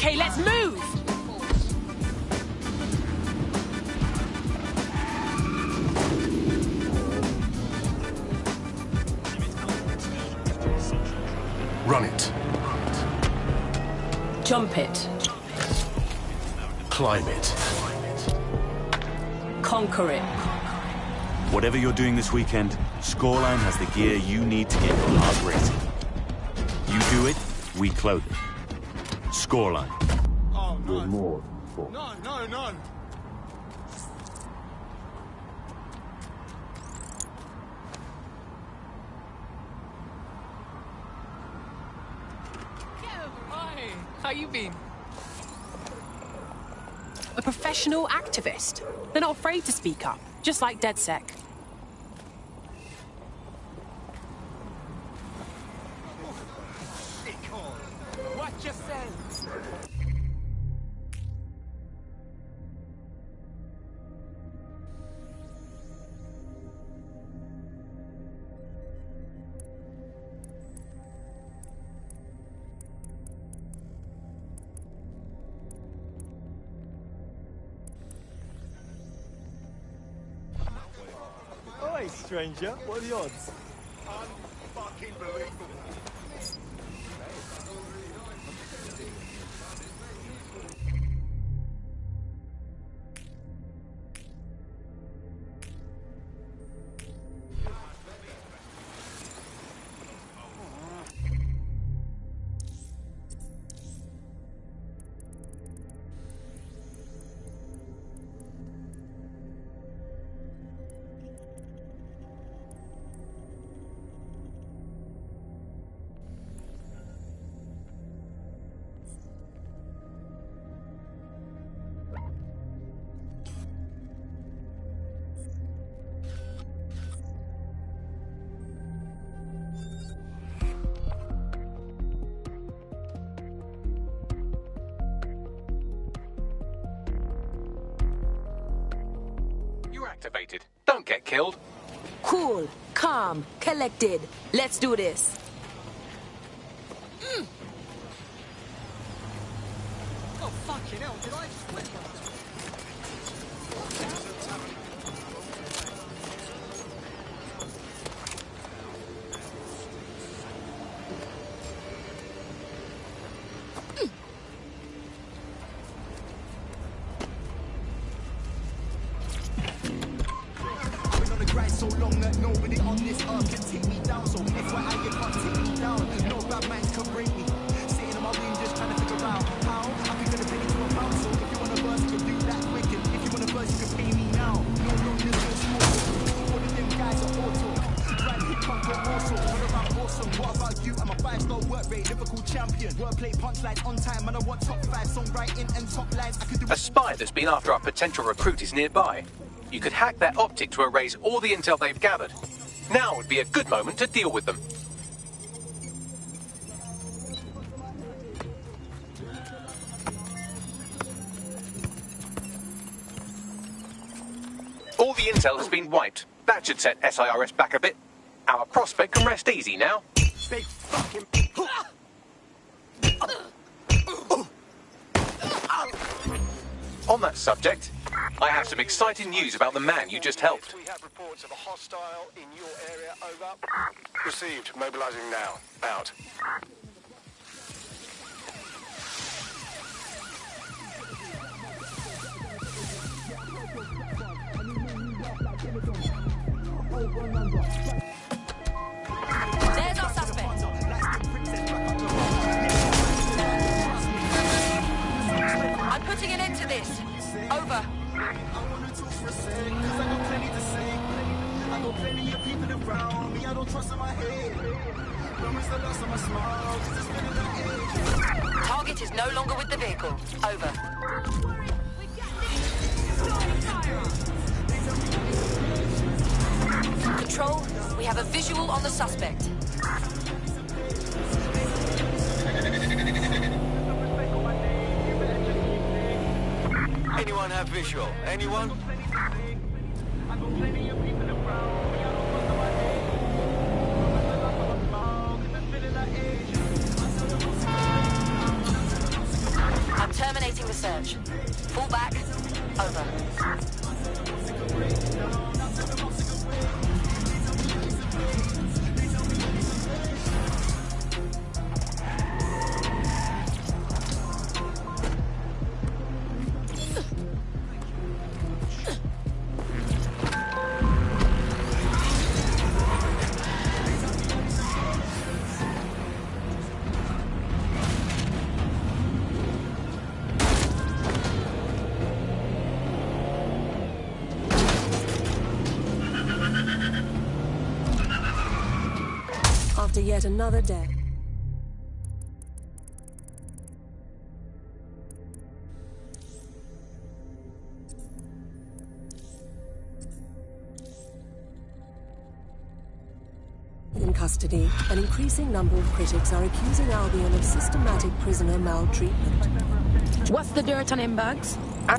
Okay, let's move! Run it. Jump it. Climb it. Conquer it. Whatever you're doing this weekend, Scoreline has the gear you need to get your heart racing. You do it, we clothe it. Scoreline. Oh, You're none. more. No, no, none. Hi, how you been? A professional activist. They're not afraid to speak up, just like DedSec. Watch yourselves. Oi, stranger. What are the odds? Unfucking believable. You're activated. Don't get killed. Cool, calm, collected. Let's do this. Mm. Oh, fucking hell, did I just wet myself? So long that nobody on this earth can take me down. So F Y I, you can't take me down. No bad minds can break me. Sitting in my room just trying to figure out how I can turn a penny to a pound. So if you want to burst, you can do that quick. And if you want to burst, you can pay me now. No longer so small. All of them guys are auto. Run hip hop, but also what about awesome? What about you? I'm a five-star work rate, Liverpool champion. Wordplay punchlines on time, and I want top five songwriting and top lines. I can do A spy that's been after our potential recruit is nearby. You could hack their optic to erase all the intel they've gathered. Now would be a good moment to deal with them. All the intel has been wiped. That should set S I R S back a bit. Our prospect can rest easy now. big fucking... On that subject, I have some exciting news about the man you just helped. We have reports of a hostile in your area. Over. Received. Mobilizing now. Out. There's our suspect. I'm putting an end to this. Over. Target is no longer with the vehicle. Over. Control, we have a visual on the suspect. Anyone have visual? Anyone? Terminating the search. Fall back. Over. After yet another day. In custody, an increasing number of critics are accusing Albion of systematic prisoner maltreatment. What's the dirt on him, Bugs?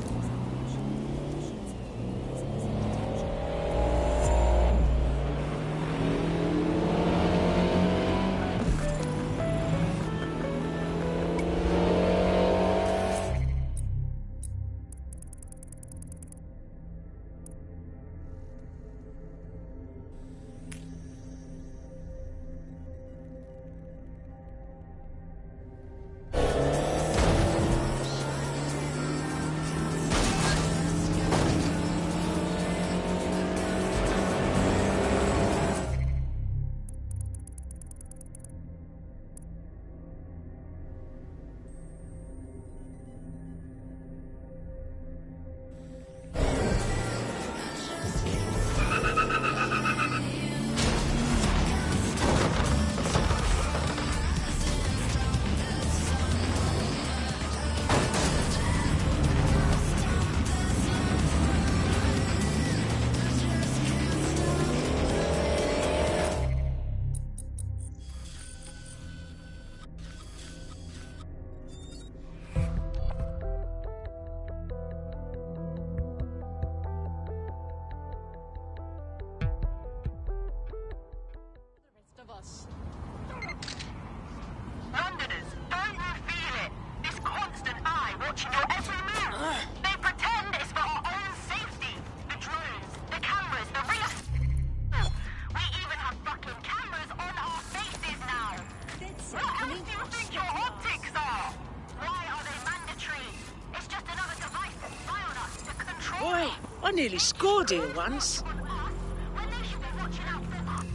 Londoners, don't you feel it? This constant eye watching your every move. They pretend it's for our own safety. The drones, the cameras, the real... We even have fucking cameras on our faces now. What else do you think your optics are? Why are they mandatory? It's just another device to spy on us, to control Boy, us. I nearly scored here once. When they should be watching out for us.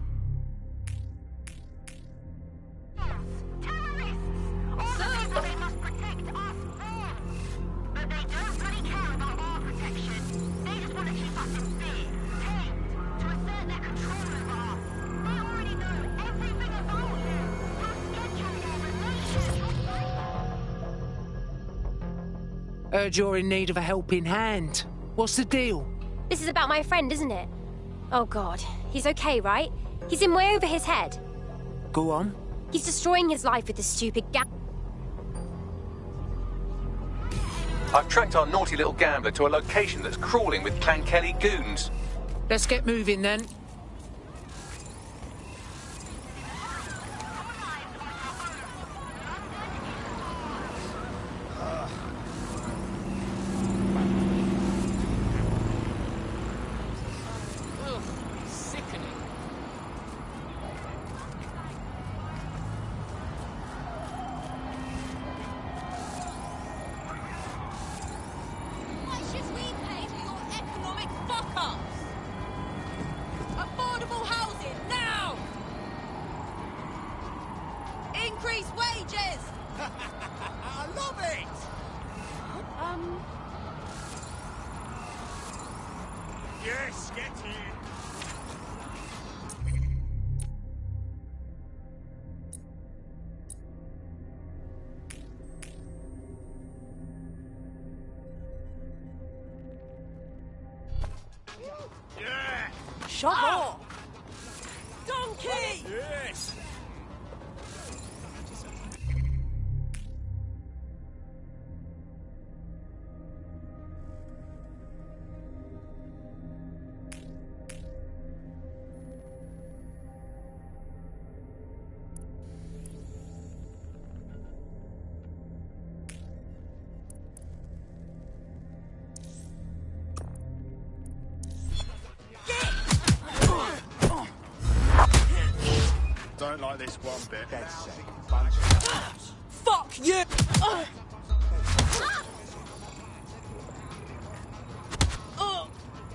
Heard you're in need of a helping hand. What's the deal? This is about my friend, isn't it? Oh god, he's okay, right? He's in way over his head. Go on. He's destroying his life with this stupid ga- I've tracked our naughty little gambler to a location that's crawling with Clan Kelly goons. Let's get moving then. Affordable housing, now! Increase wages! I love it! Um... Yes, get in! Shut up! Donkey! Yes! one bit. Dead set. Fuck you! Uh. Uh.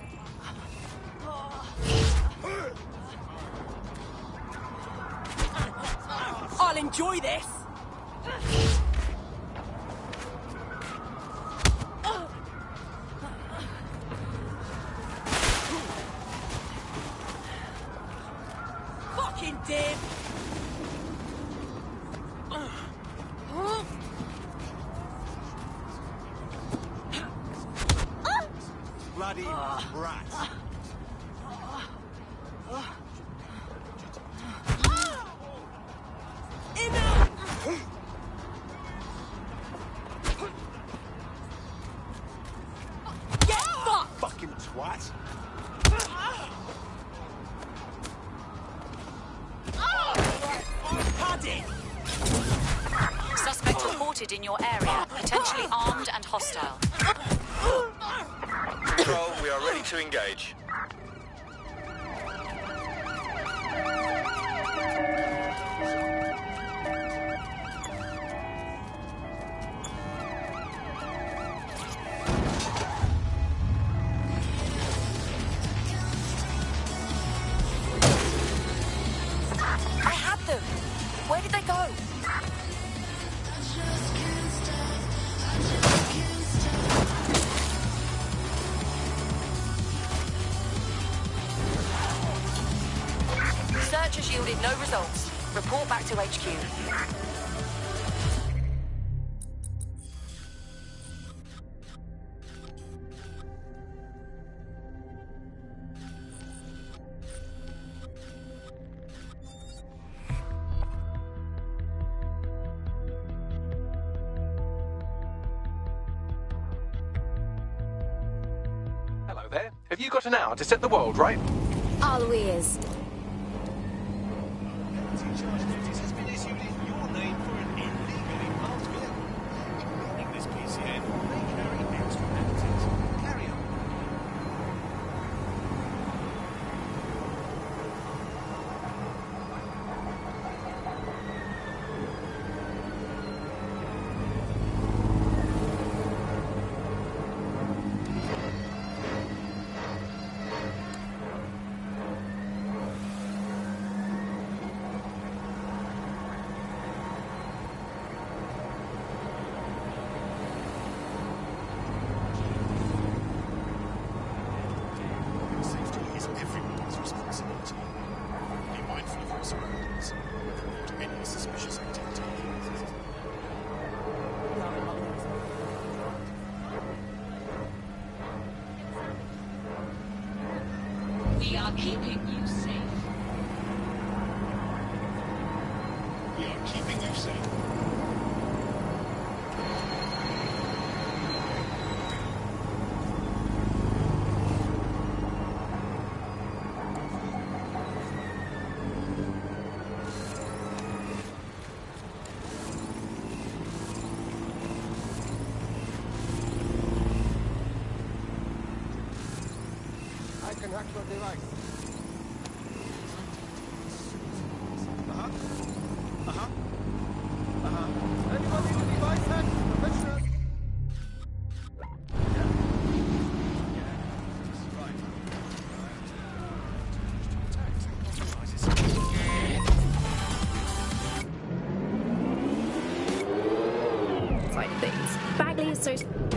I'll enjoy this. Fucking dip. Bloody rat. Get fucked! Fucking twat. Paddy! Suspect reported in your area, potentially armed and hostile. Control, we are ready to engage. I had them. Where did they go? Search has yielded no results. Report back to H Q. Hello there. Have you got an hour to set the world right? All ears. Has been issued in your name for an illegally parked vehicle. Ignoring this P C N may carry extra penalties. Carry on. Safety is everyone's responsibility. Be mindful of your surroundings. Report any suspicious activity. We are keeping you safe. We are keeping you safe. I can hack your device. Uh-huh. Uh-huh. Uh-huh. Anybody with device hack? Professional? Side of things. Bagley is so.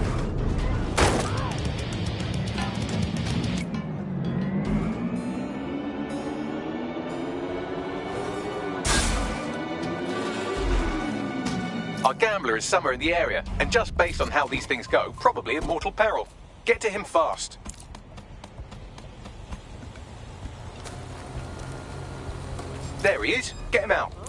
Our gambler is somewhere in the area, and just based on how these things go, probably in mortal peril. Get to him fast. There he is. Get him out.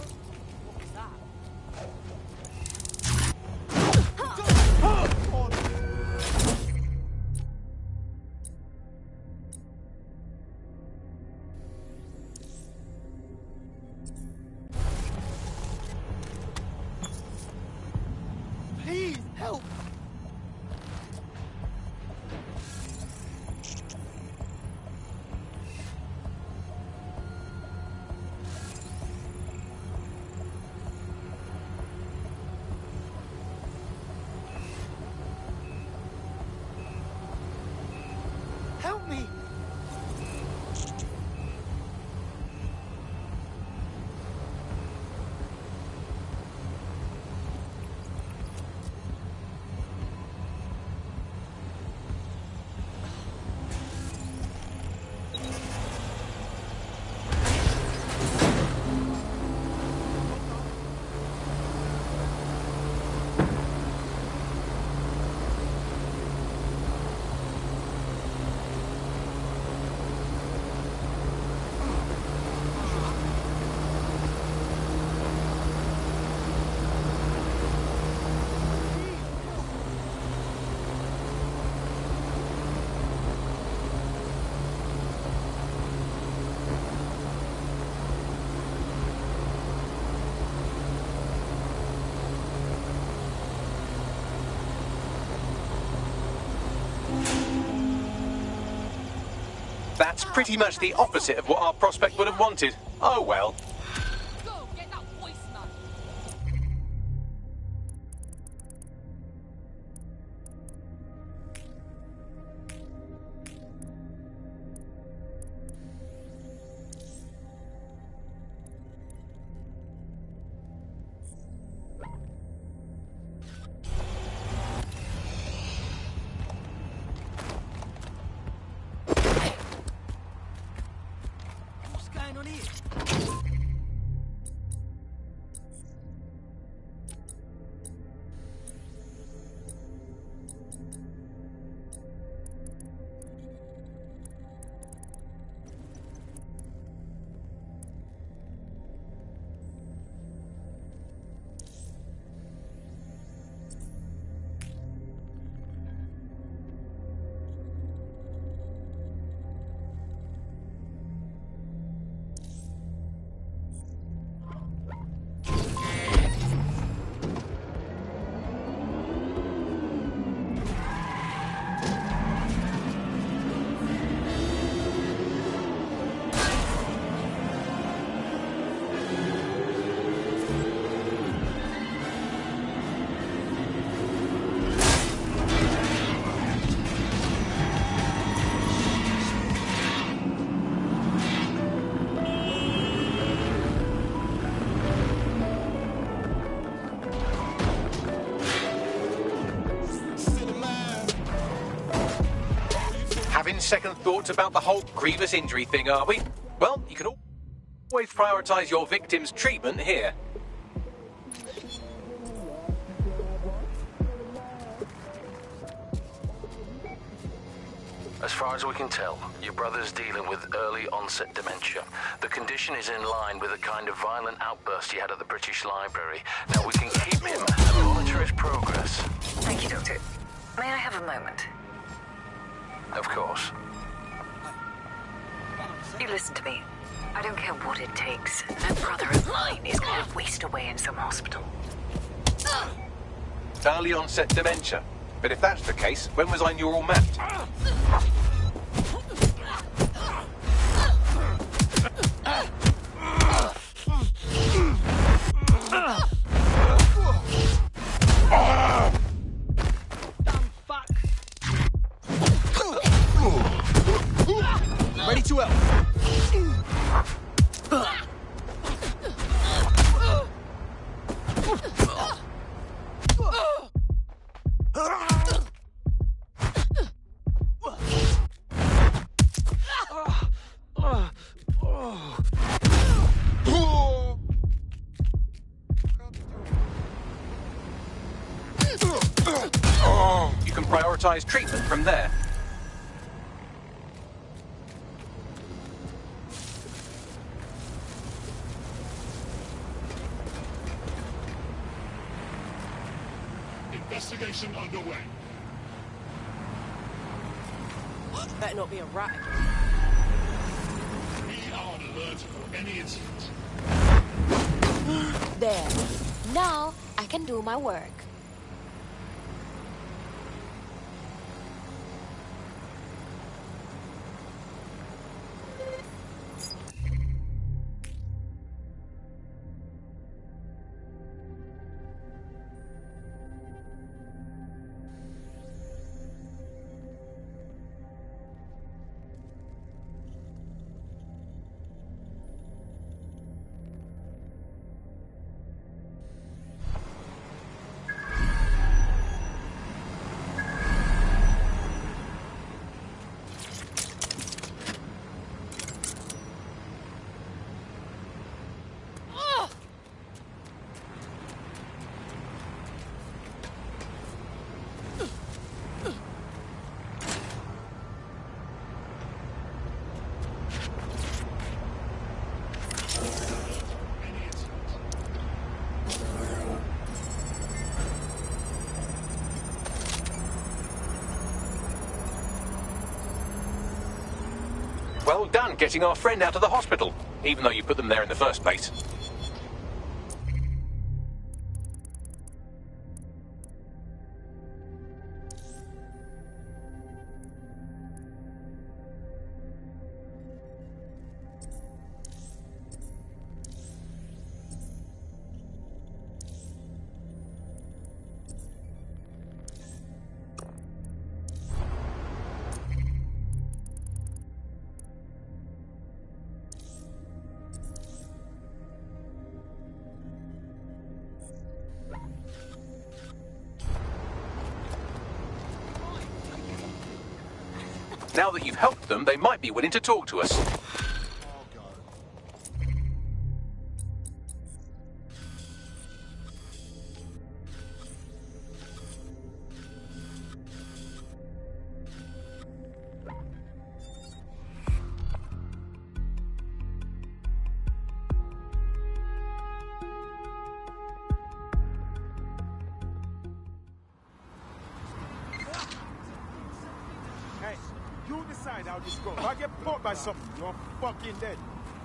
Please, help! Help me! That's pretty much the opposite of what our prospect would have wanted. Oh well. Go, get that voice man. What's going on here? Having second thoughts about the whole grievous injury thing, are we? Well, you can always prioritise your victim's treatment here. As far as we can tell, your brother's dealing with early onset dementia. The condition is in line with the kind of violent outburst he had at the British Library. Now we can keep him and monitor his progress. Thank you, Doctor. May I have a moment? Of course. You listen to me. I don't care what it takes. No brother of mine is going to waste away in some hospital. Early onset dementia. But if that's the case, when was I neural mapped? Ready to help. You can prioritise treatment from there. Investigation underway. Better not be a rat. We are on alert for any incident. There. Now I can do my work. Well done getting our friend out of the hospital, even though you put them there in the first place. Now that you've helped them, they might be willing to talk to us. Hey, you decide how this goes. If I get caught by something, you're fucking dead.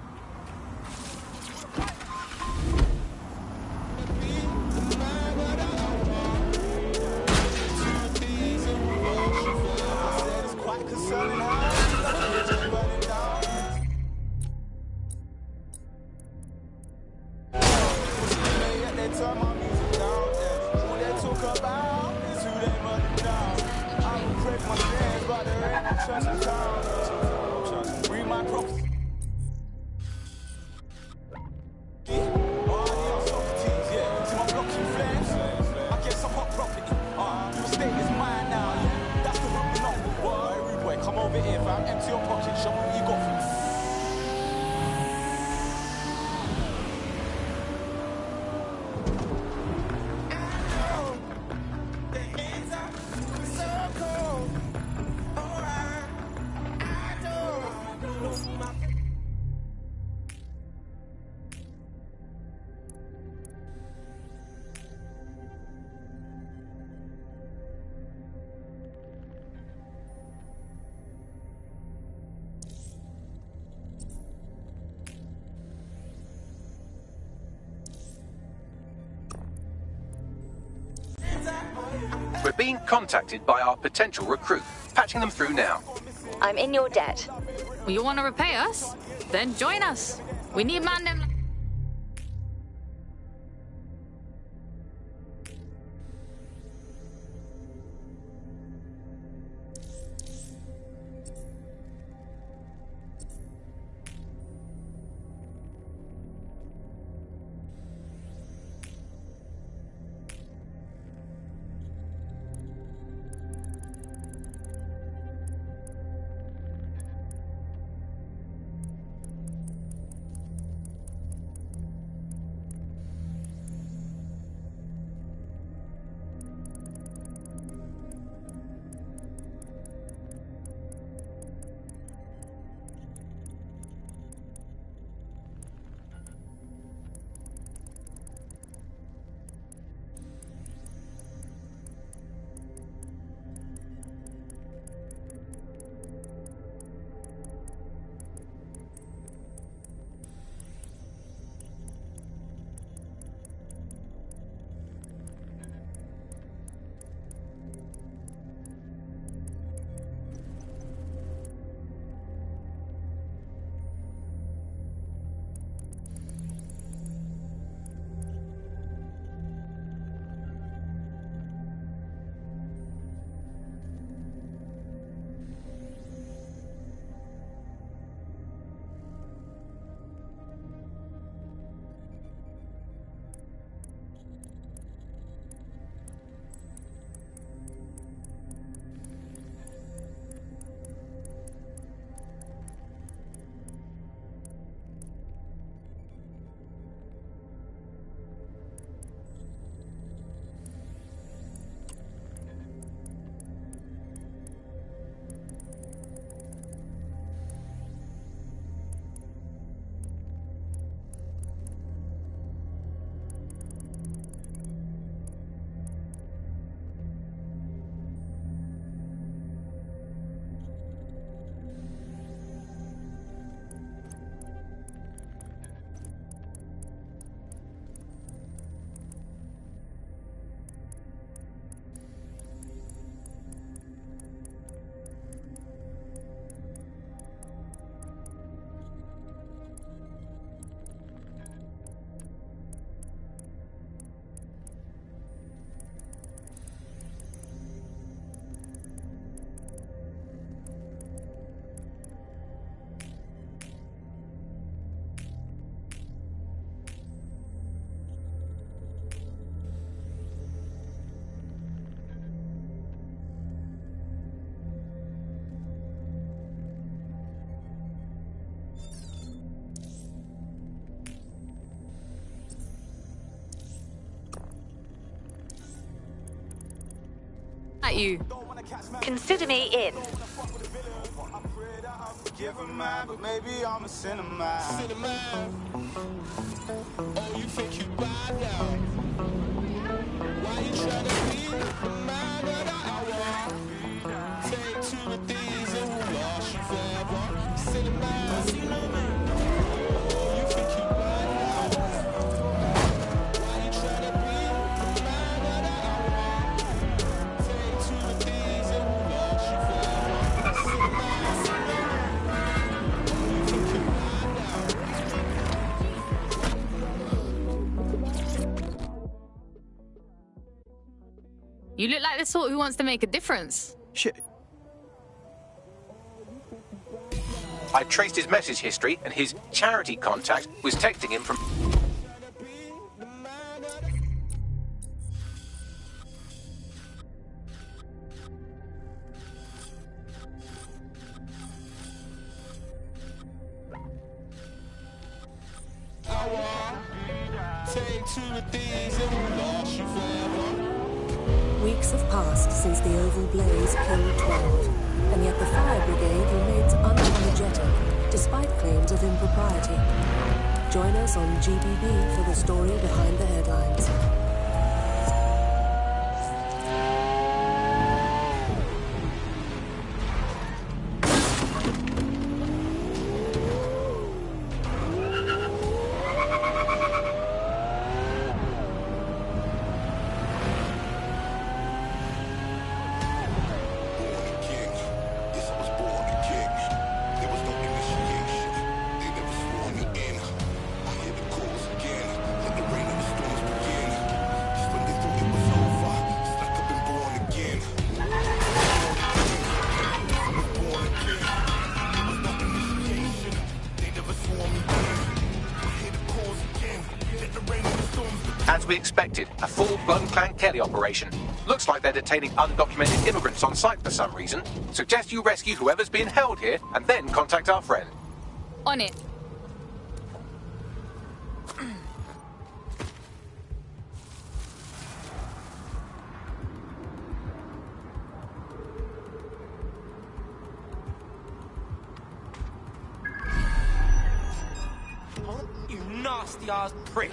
We're being contacted by our potential recruit. Patching them through now. I'm in your debt. You want to repay us? Then join us. We need man them. at you. Consider me in. Give a man, but maybe I'm a cinema. Cinema. Oh, you think you bad now? Why you trying to be the man that I want? Take two of these and we'll lost you forever. Cinema, cinema. Oh, you think you bad now? Why you trying to be the man that I want? Take two of these and we'll lost you forever. Cinema, cinema. You look like the sort who wants to make a difference. Shit. I traced his message history, and his charity contact was texting him from... Weeks have passed since the Oval Blaze killed twelve, and yet the fire brigade remains unapologetic, despite claims of impropriety. Join us on G B B for the story behind the headlines. As we expected, a full-blown Clan Kelly operation. Looks like they're detaining undocumented immigrants on site for some reason. Suggest you rescue whoever's being held here, and then contact our friend. On it. You nasty ass prick.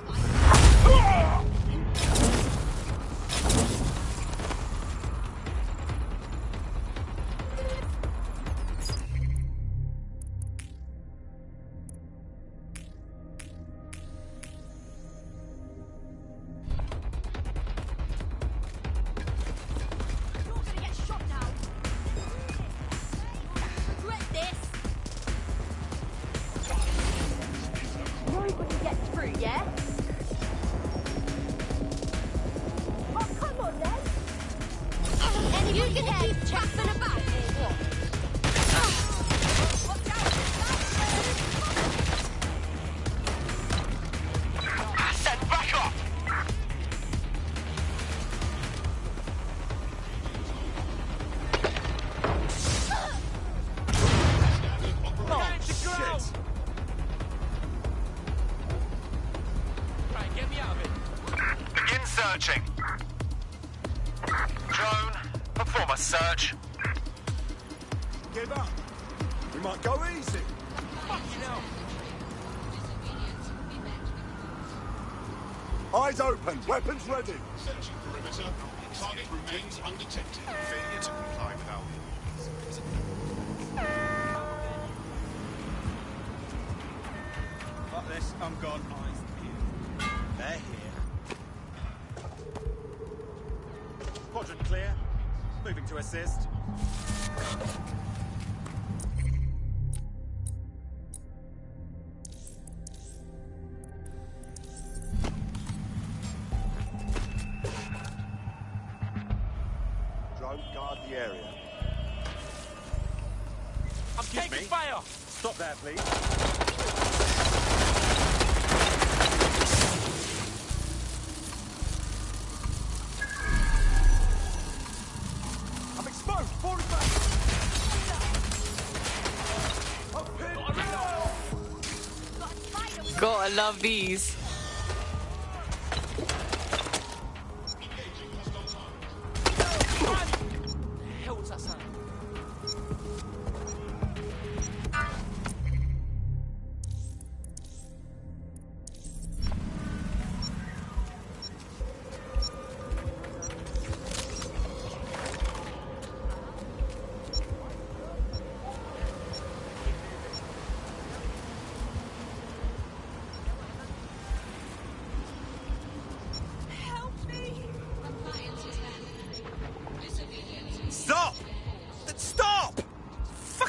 Searching. Drone, perform a search. Give up. We might go easy. Fucking hell. Eyes open. Weapons ready. Searching perimeter. Target remains undetected. Failure to comply with our Fuck this. I'm gone. Eyes here. They're here. Quadrant clear. Moving to assist. Drone, guard the area. I'm taking fire! Stop there, please. Gotta love these.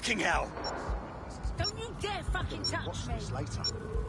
fucking hell! Don't you dare fucking touch Watch me! this later.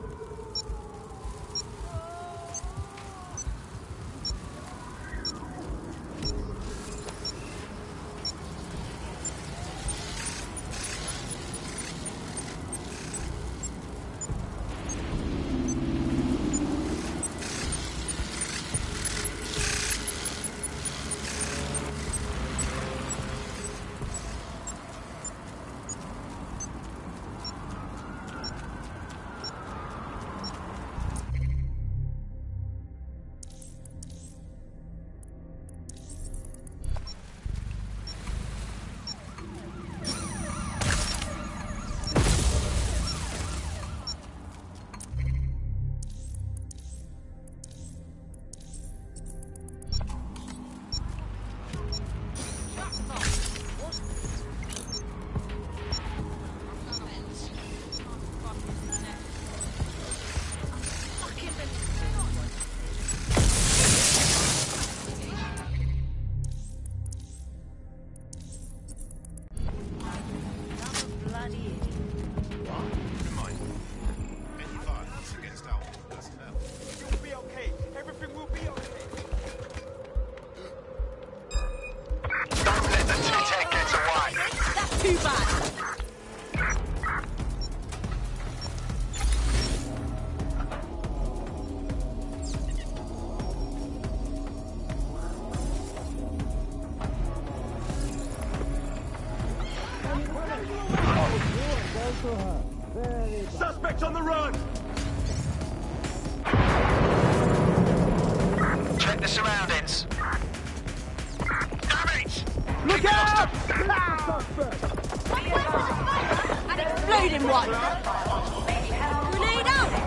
Suspect on the run! Check the surroundings. Damn it! Look out! An exploding one! Grenade out!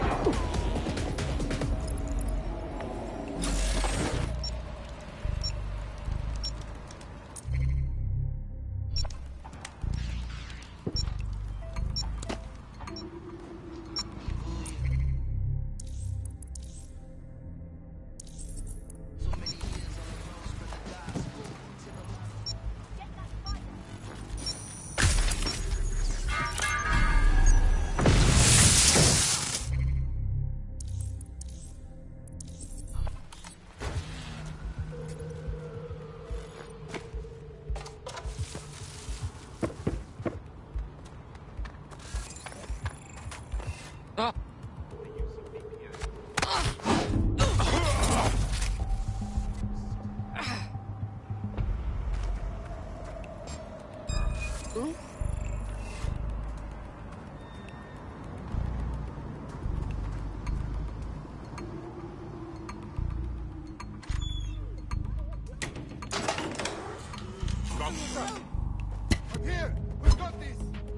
I'm here! We've got this!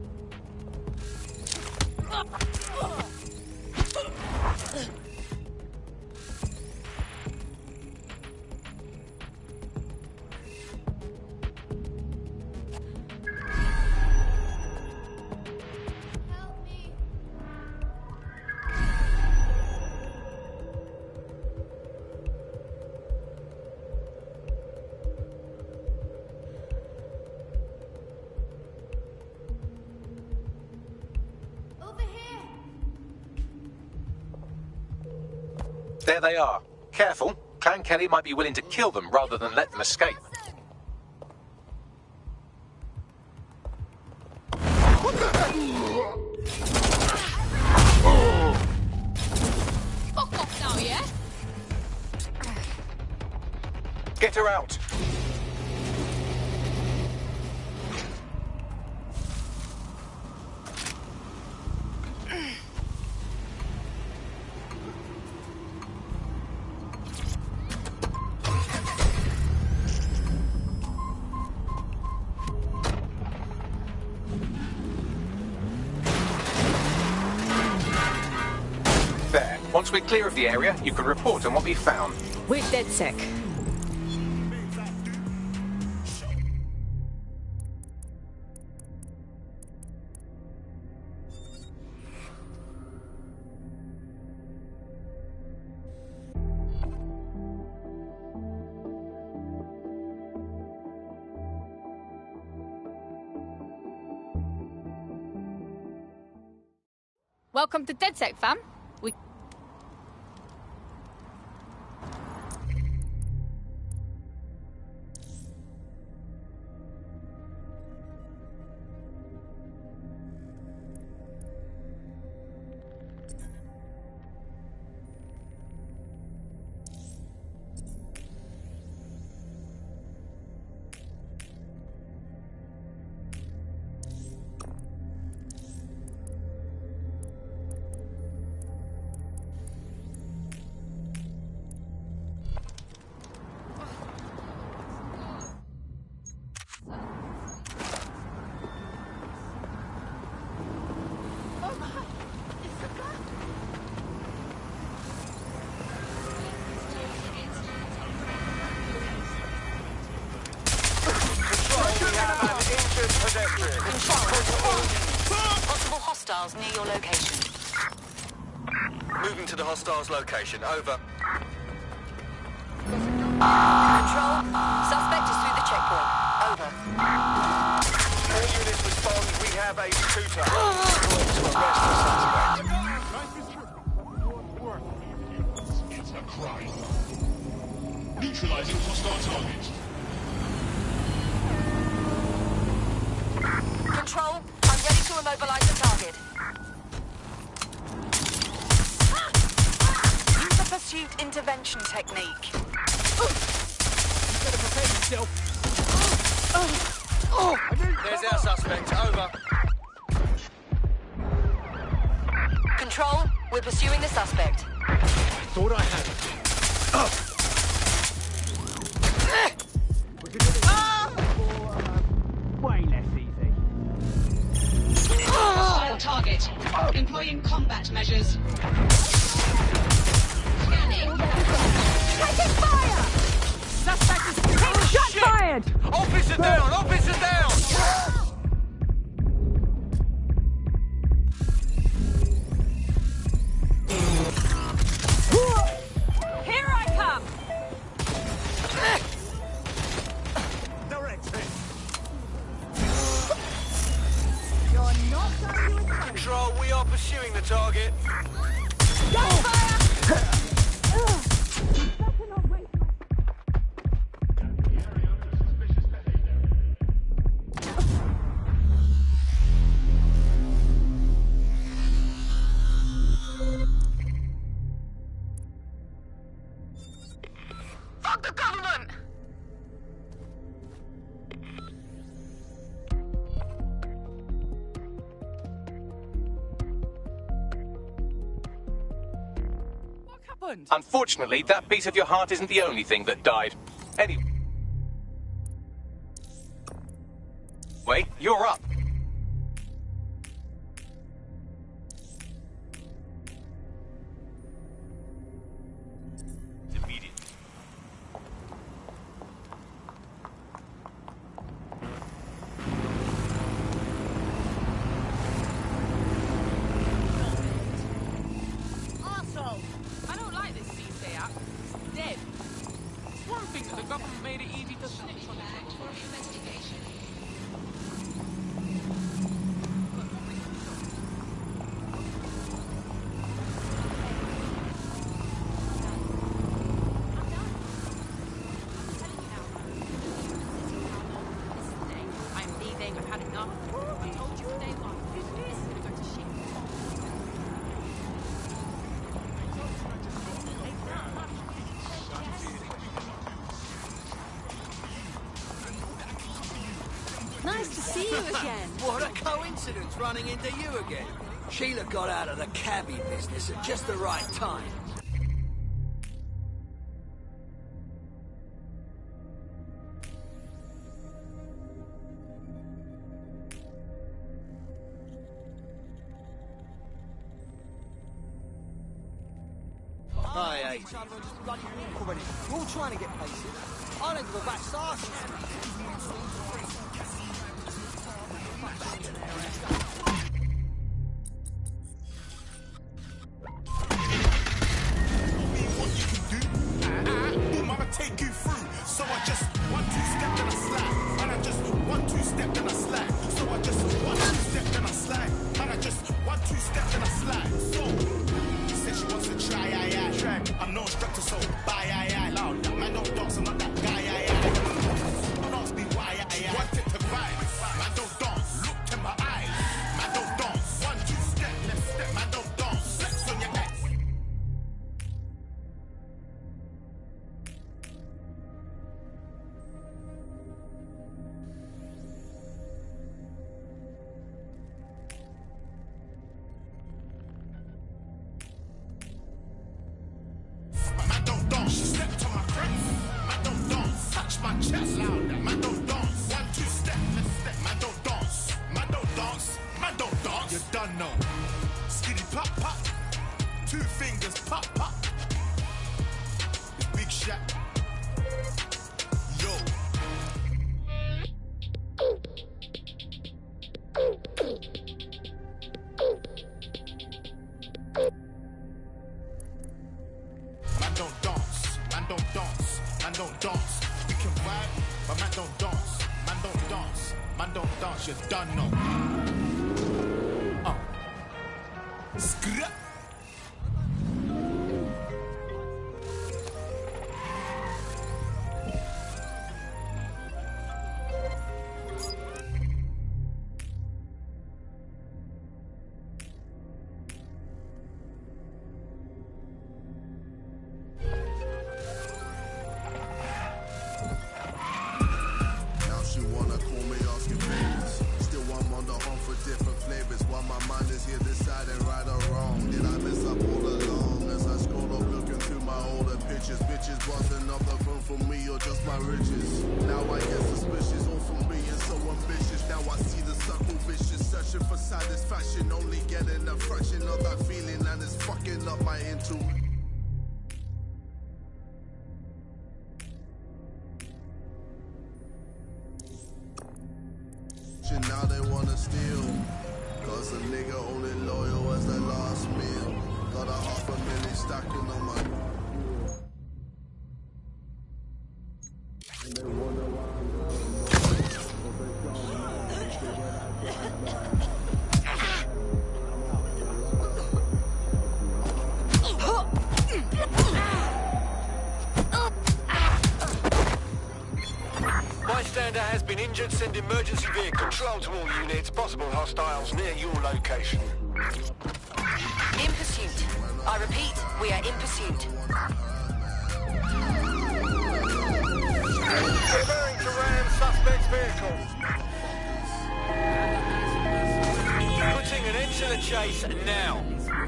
There they are. Careful. Clan Kelly might be willing to kill them rather than let them escape. Fuck off now, yeah? Get her out. Once we're clear of the area, you can report on what we found. We're dead sick. Welcome to DedSec, fam. We... Possible hostiles near your location. Moving to the hostiles' location. Over. Control. Suspect is through the checkpoint. Over. All units respond. We have a shooter. To arrest the suspect. It's a crime. Neutralizing hostile target. Control. I'm ready to immobilize the target. Use the pursuit intervention technique. You better prepare yourself. There's our suspect. Over. Control. We're pursuing the suspect. I thought I had it. Oh. Way less easy. Hostile target. Employing combat measures. Scanning. Taking fire! Suspect is taking shot Shit. fired! Officer down! Officer down! Here I come! Direct hit. You're not going to escape. Control, we are pursuing the target. Gunfire! Fuck the government! What happened? Unfortunately, that piece of your heart isn't the only thing that died. Anyway, wait, you're up. Arsehole! I don't like this C C app. It's dead. It's one thing that the government made it easy to snitch on it for investigation. I'm leaving. I've had enough. I told you from day one. This is gonna go to shit. Nice to see you again. What a coincidence running into you again. Sheila got out of the cabbie business at just the right time. Hi, hey. We're all trying to get places. I don't give a bat's arse. Boom, I'ma take you through. So I just one, two step, then I slide. And I just one, two step, then I slide. So I just one, two step, then I slide. And I just one, two step, then I slide. done know. Skitty pop pop, two fingers pop pop. It's Big Shaq. Yo. Man don't dance, man don't dance, man don't dance. We can vibe, but man don't dance, man don't dance, man don't dance. You done know. Uh. Skra. Now they wanna steal, cause a nigga only loyal as their last meal. Got a half a million stacking on my. Bystander has been injured. Send emergency vehicle. Control to all units. Possible hostiles near your location. In pursuit. I repeat, we are in pursuit. Preparing to ram suspect's vehicle. Putting an end to the chase now.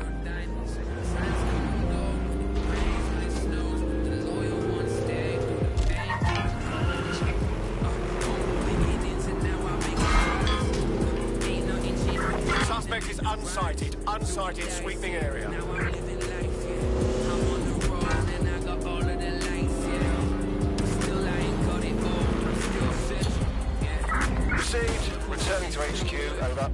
Suspect is unsighted. Unsighted sweeping area. Received. Returning to H Q. Over.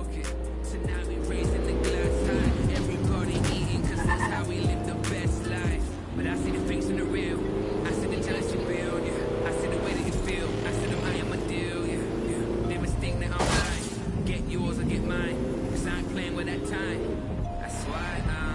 Everybody eating, cause that's how we live the best life. But I see the face in the real. I see the jealousy build, yeah. I see the way that you feel. I see the I am a deal, yeah. yeah. They must think that I'm lying. Get yours or get mine. Cause I ain't playing with that time. That's why, um.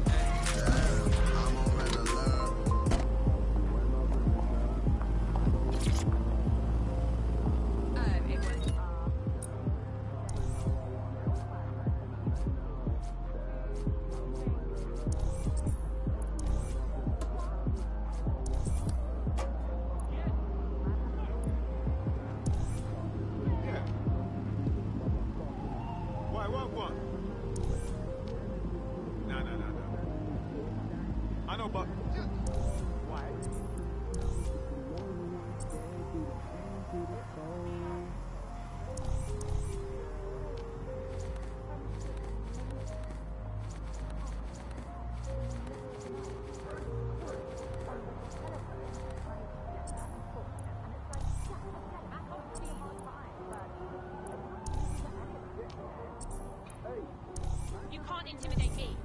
You can't intimidate me.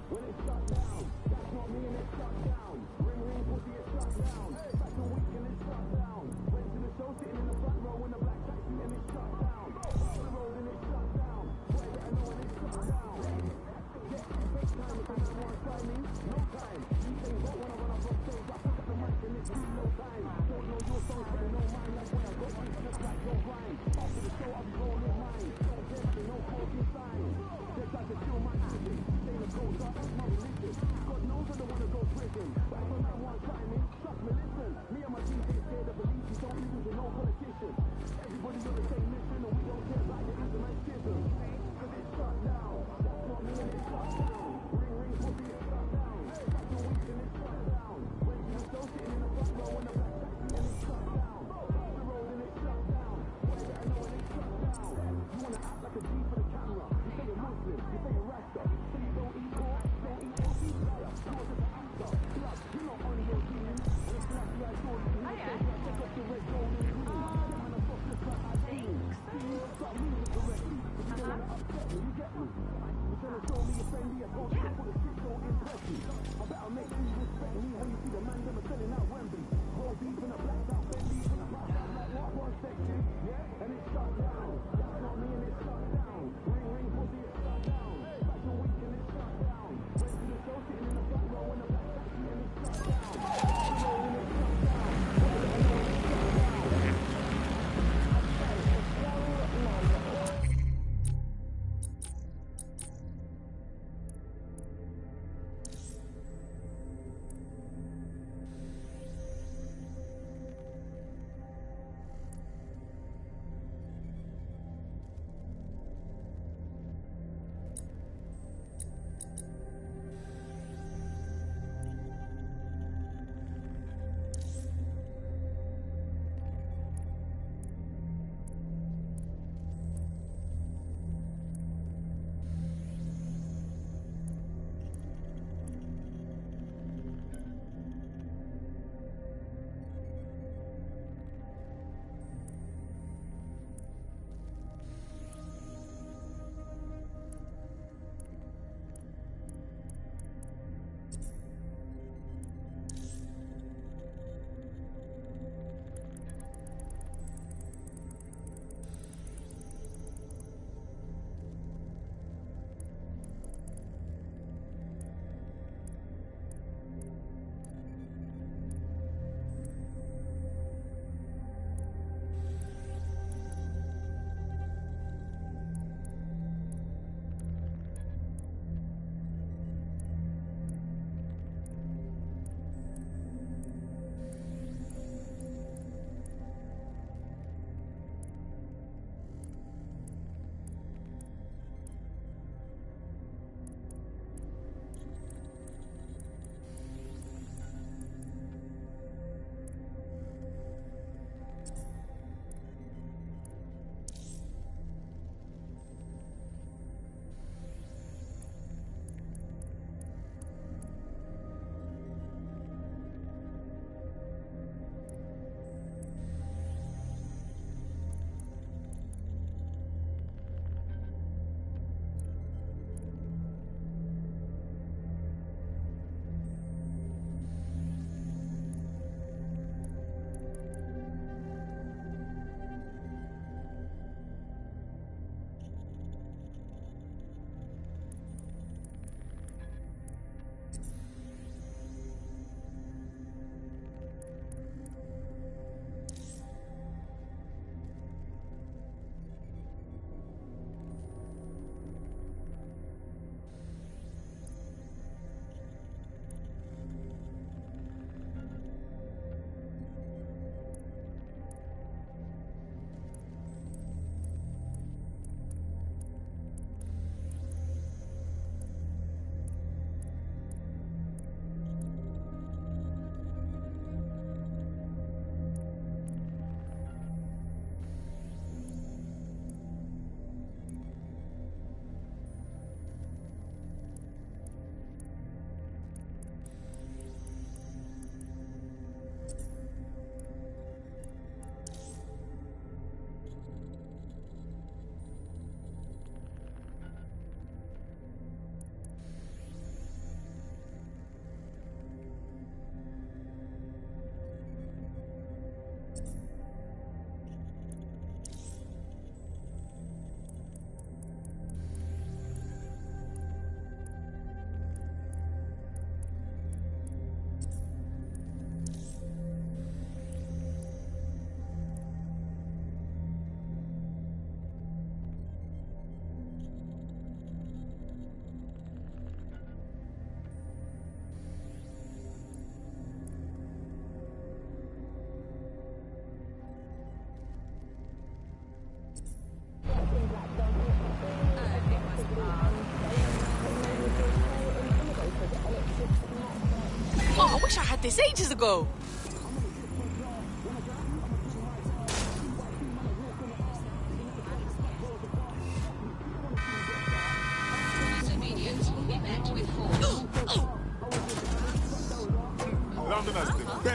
Oh, I wish I had this ages ago.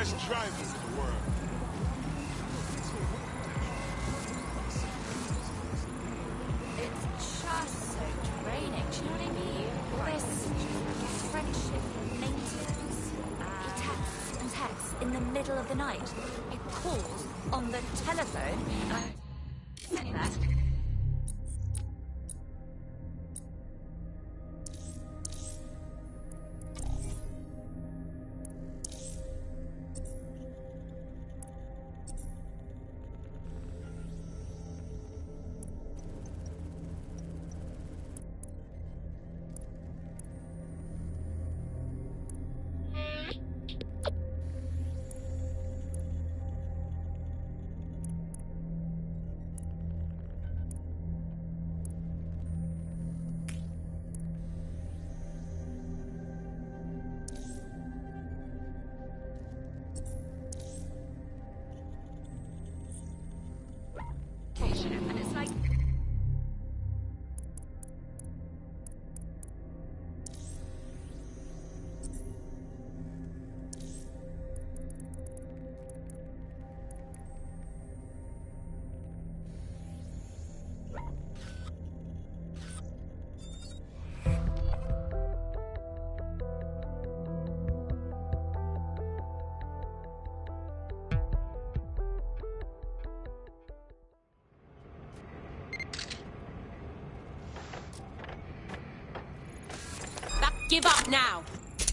best drivers in the world. It's just so draining, do you know what I mean? All this friendship and maintenance, uh, texts and texts in the middle of the night. It calls on the telephone, and I... Any that. And it's like... Give up now!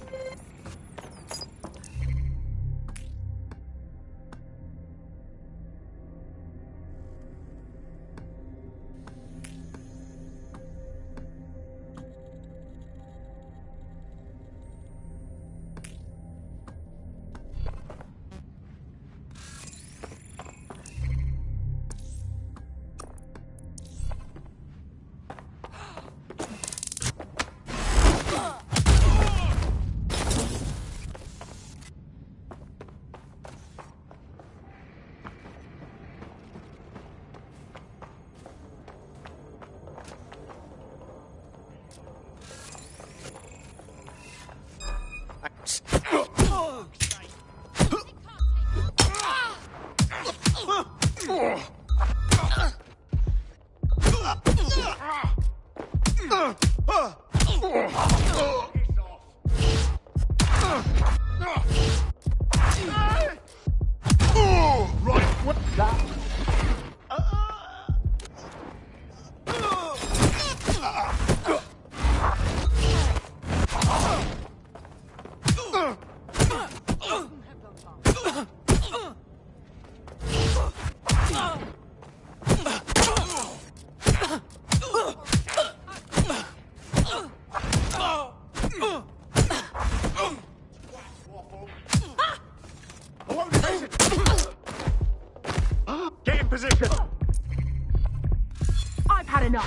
Get in position! I've had enough!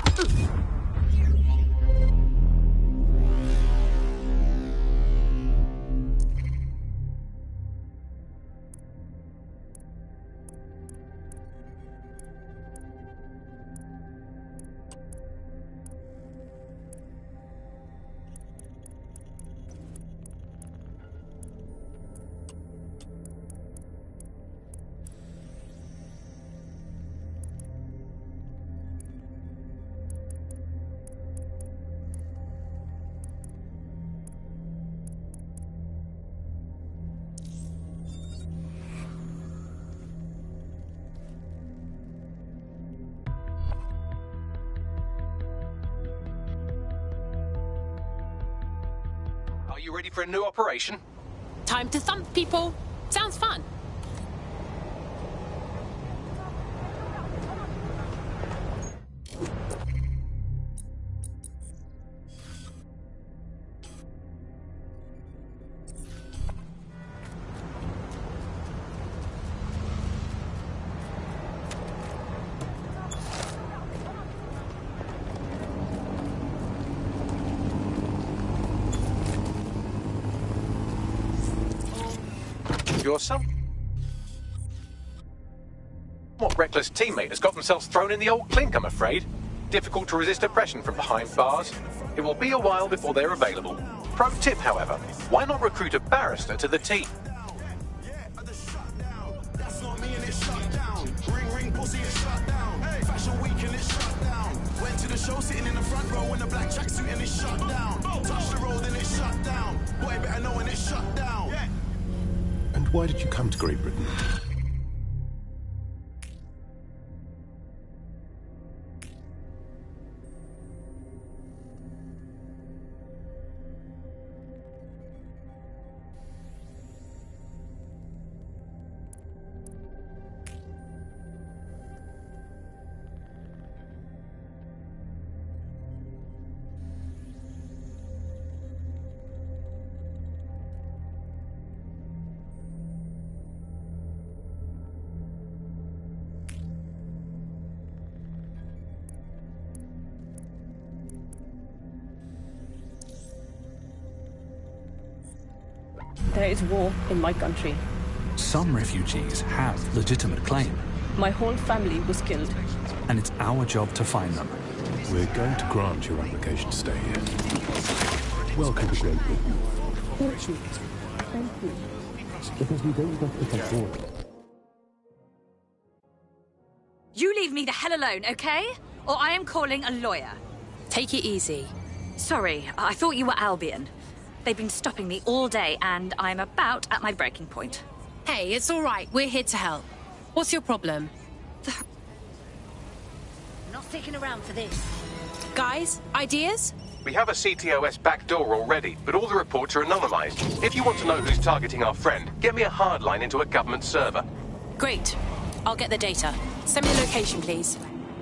Are you ready for a new operation? Time to thump people. Sounds fun. Your somewhat reckless teammate has got themselves thrown in the old clink, I'm afraid. Difficult to resist oppression from behind bars. It will be a while before they're available. Pro tip, however, why not recruit a barrister to the team? don't see it shut down. Fashion week and it's shut down. Went to the show sitting in the front row in a black tracksuit and it's shut down. Touched the road and it's shut down. Boy, better know when it's shut down. And why did you come to Great Britain? There is war in my country. Some refugees have legitimate claim. My whole family was killed. And it's our job to find them. We're going to grant your application to stay here. Welcome to Great Britain. Thank you. Thank you. Because we don't want to come forward. You leave me the hell alone, okay? Or I am calling a lawyer. Take it easy. Sorry, I thought you were Albion. They've been stopping me all day, and I'm about at my breaking point. Hey, it's all right. We're here to help. What's your problem? Not sticking around for this. Guys, ideas? We have a C T O S backdoor already, but all the reports are anonymized. If you want to know who's targeting our friend, get me a hardline into a government server. Great. I'll get the data. Send me the location, please.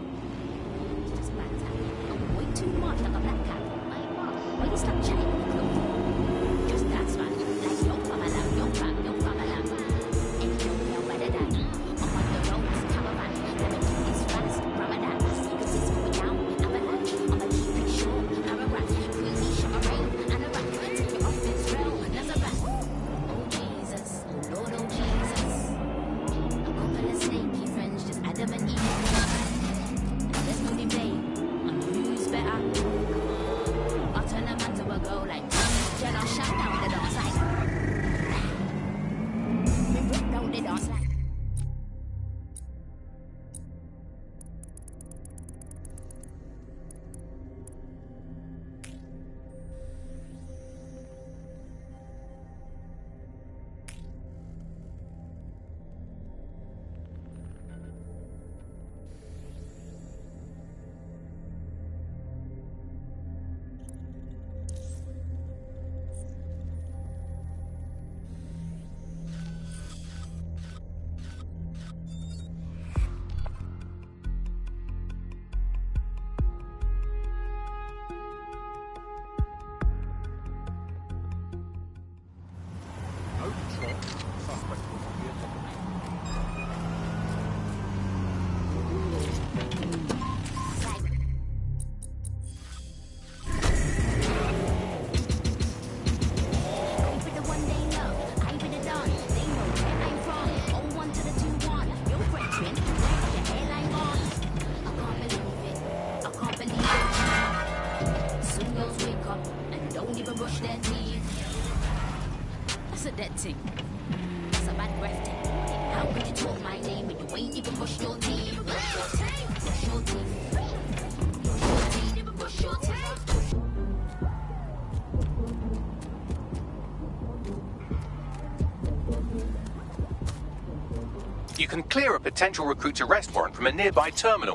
You can clear a potential recruit's arrest warrant from a nearby terminal.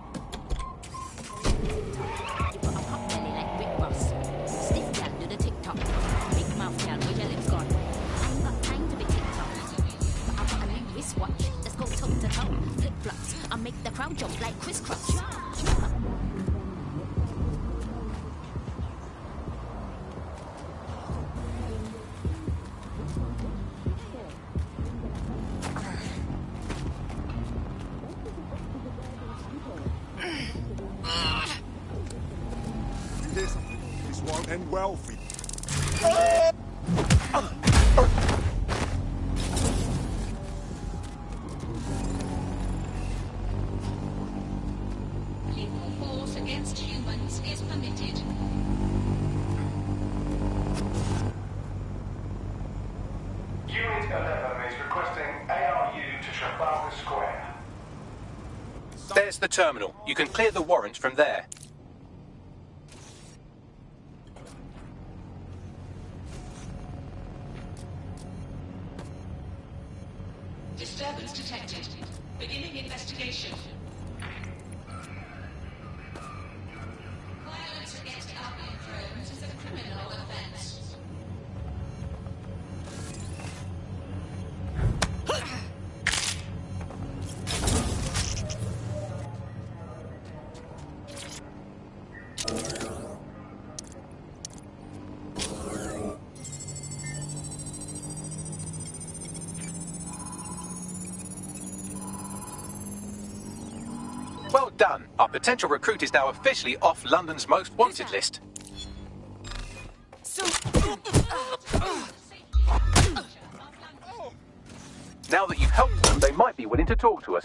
This, this won't end well for you. Lethal force against humans is permitted. Unit eleven is requesting A R U to Trafalgar Square. the terminal. You can clear the warrant from there. Disturbance detected. Beginning investigation. Violence against Albion drones is a criminal offense. Well done. Our potential recruit is now officially off London's most wanted list. Now that you've helped them, they might be willing to talk to us.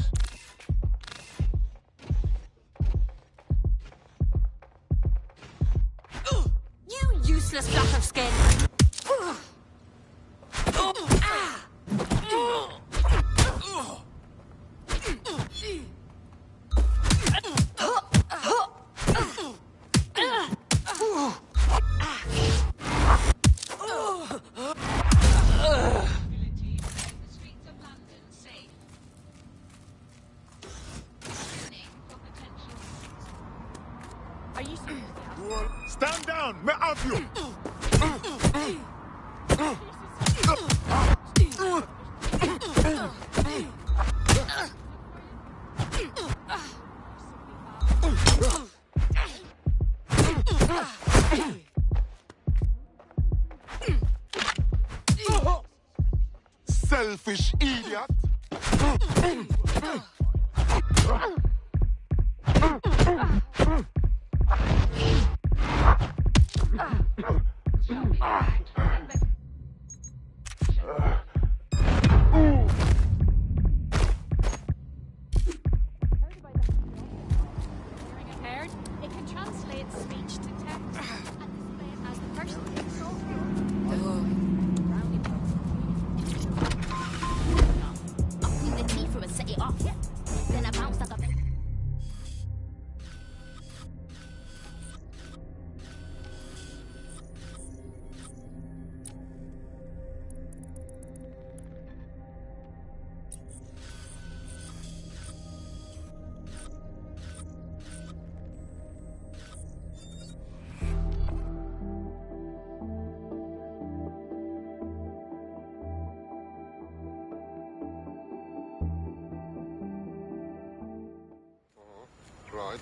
You useless fluff of skin! Stand down! Me have you! Selfish idiot! Impaired, it can translate speech to text as the person takes over. I squeezed the teeth from and set it off. Then I bounced like a Right.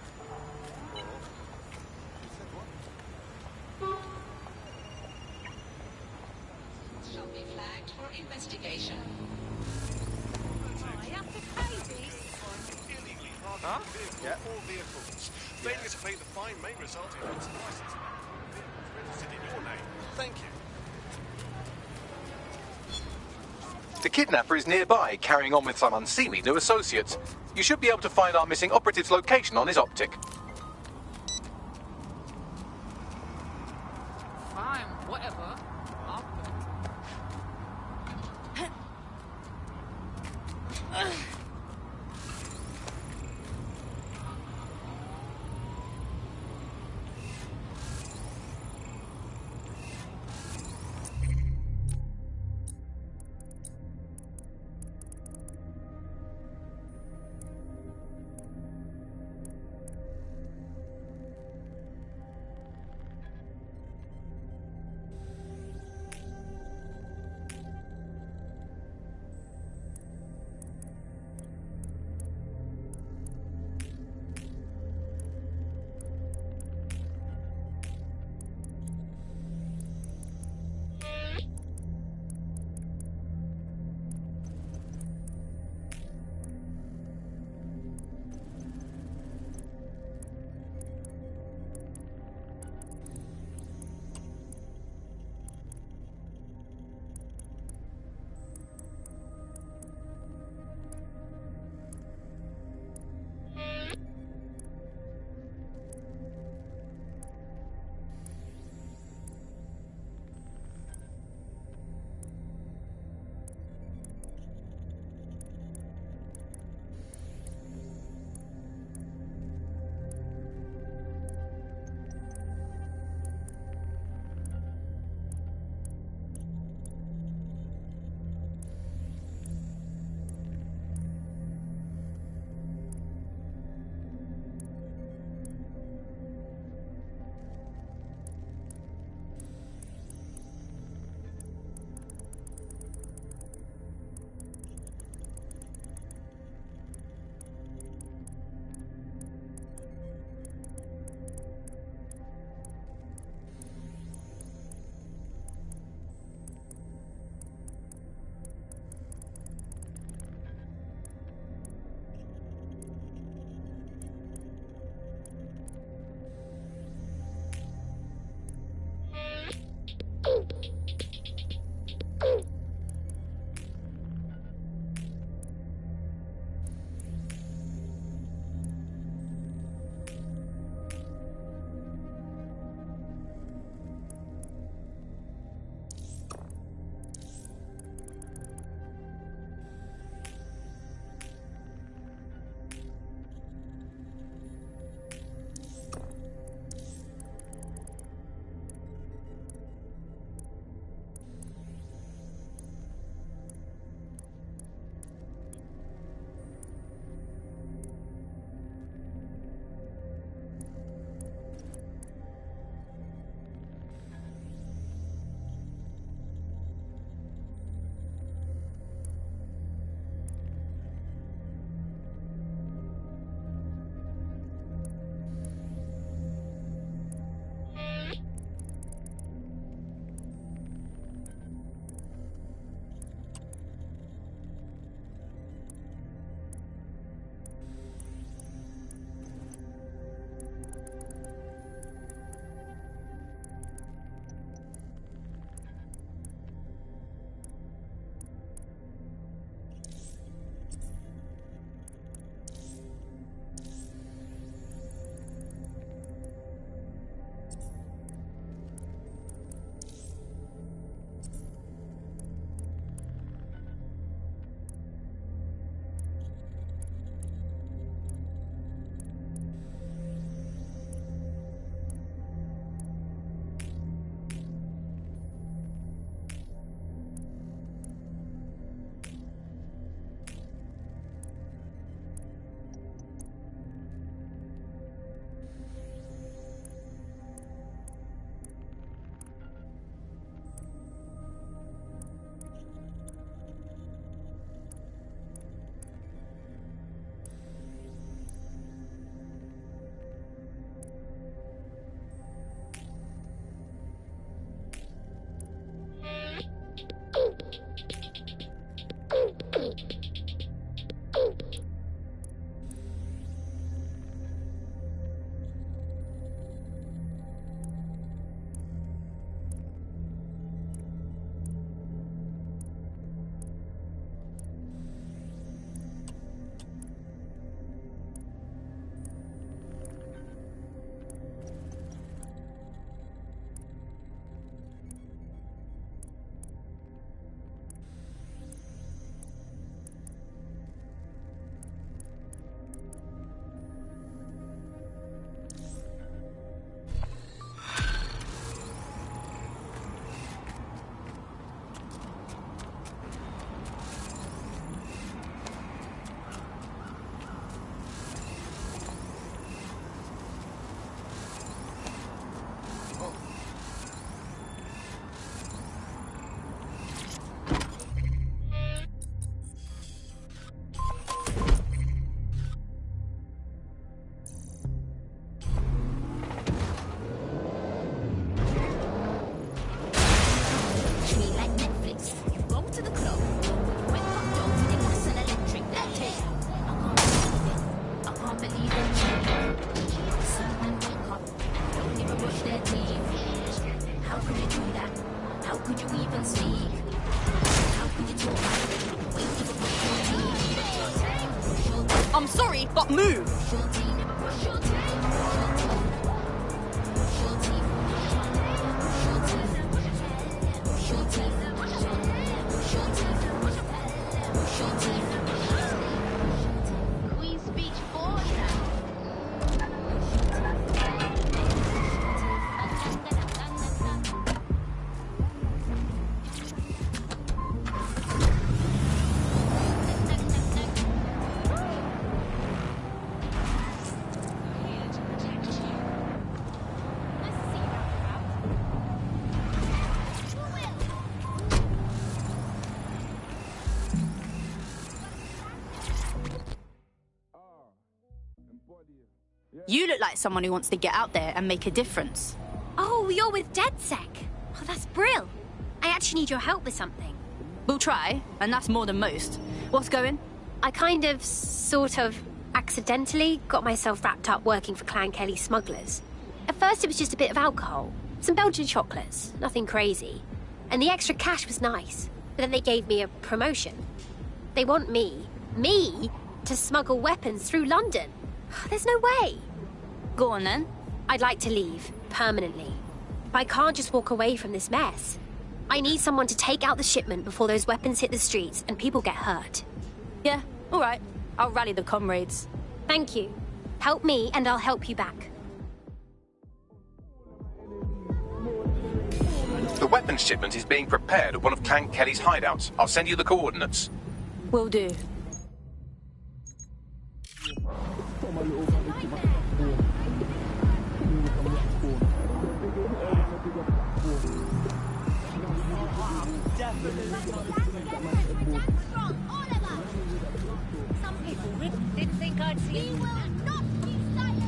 Shall be flagged for investigation. Huh? Yeah. All vehicles. Failure to pay the fine may result in its license. Registered in your name. Thank you. The kidnapper is nearby, carrying on with some unseemly new associates. You should be able to find our missing operative's location on his optic. Fine, whatever. I'll fuck move? Queen's Speech board now. You look like someone who wants to get out there and make a difference. Oh, you're with DedSec. Oh, that's brill. I actually need your help with something. We'll try, and that's more than most. What's going? I kind of, sort of, accidentally got myself wrapped up working for Clan Kelly smugglers. At first it was just a bit of alcohol, some Belgian chocolates, nothing crazy. And the extra cash was nice, but then they gave me a promotion. They want me, me, to smuggle weapons through London. There's no way. Go on then. I'd like to leave, permanently. But I can't just walk away from this mess. I need someone to take out the shipment before those weapons hit the streets and people get hurt. Yeah, all right. I'll rally the comrades. Thank you. Help me and I'll help you back. The weapons shipment is being prepared at one of Clan Kelly's hideouts. I'll send you the coordinates. Will do. Some people didn't think I'd see it. We will not be silent.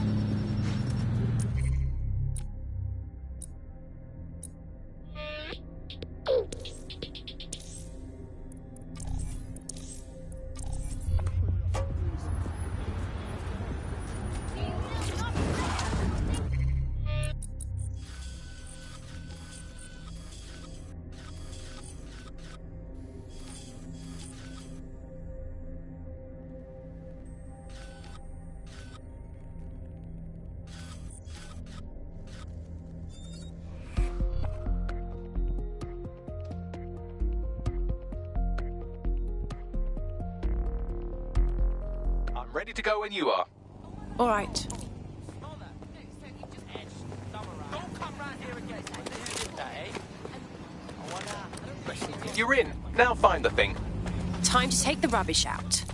Ready to go when you are. All right. You're in. Now find the thing. Time to take the rubbish out.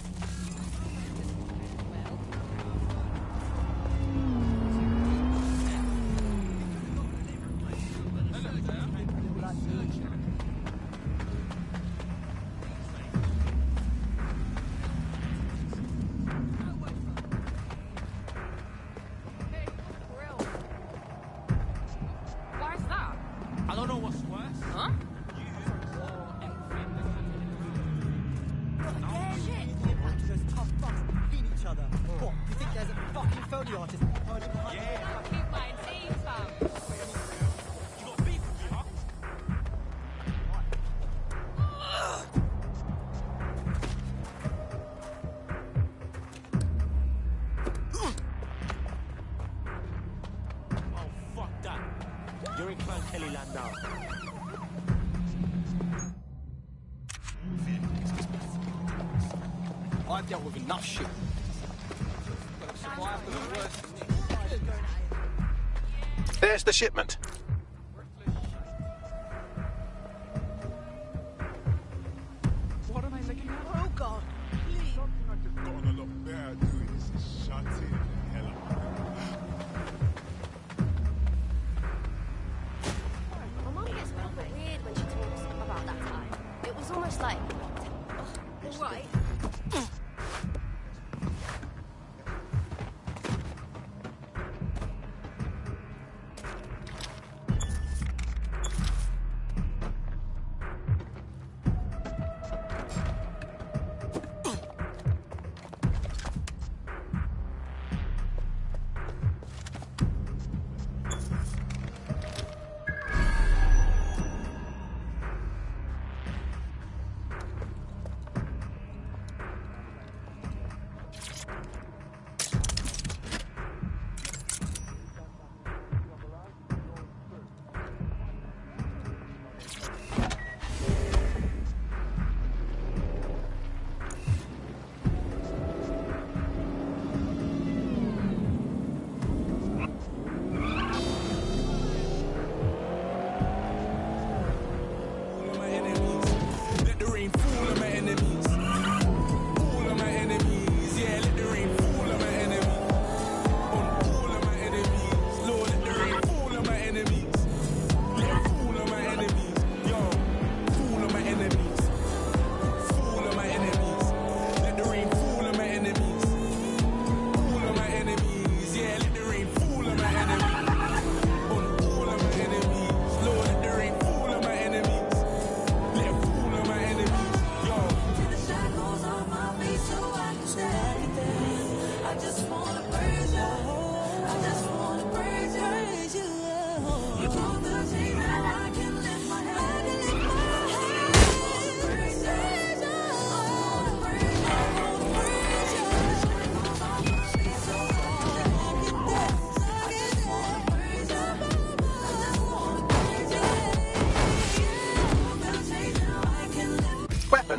I don't know what's worse. Huh? What? You think there's a fucking phony artist hiding behind Yeah. Keep my team, fam. You got beef with me, huh? Oh, fuck that. You're in Clan Kelly land now. I've dealt with enough shit. There's the shipment. What am I looking at? Oh god, please. Something I just gotten a lot better at doing is shutting the hell up. My mum gets a little bit weird when she talks about that time. It was almost like... All right.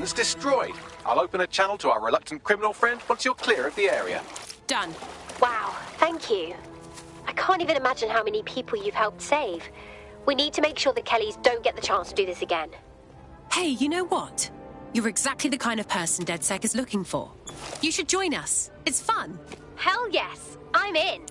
station's destroyed. I'll open a channel to our reluctant criminal friend once you're clear of the area. Done. Wow, thank you. I can't even imagine how many people you've helped save. We need to make sure the Kellys don't get the chance to do this again. Hey, you know what? You're exactly the kind of person DedSec is looking for. You should join us. It's fun. Hell yes, I'm in.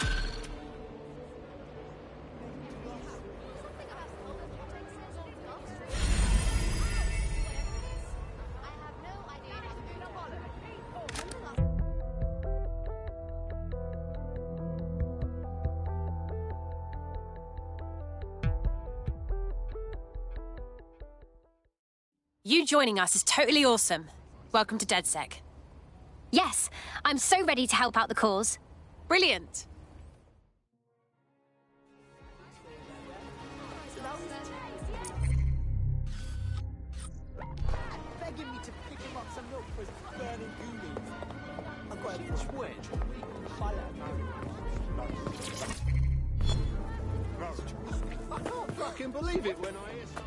You joining us is totally awesome. Welcome to DedSec. Yes, I'm so ready to help out the cause. Brilliant. Begging me to pick him up some milk for his burning goonies. I've got a twitch. I can't fucking believe it when I hear something.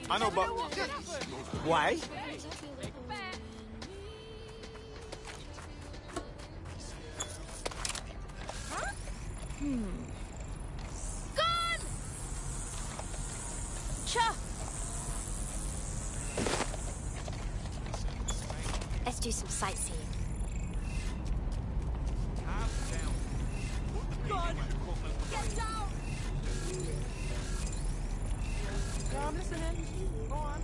I know, but... Why? Hmm. Gone! Cha! Let's do some sightseeing. God! Get down! Yeah, I'm listening. Go on.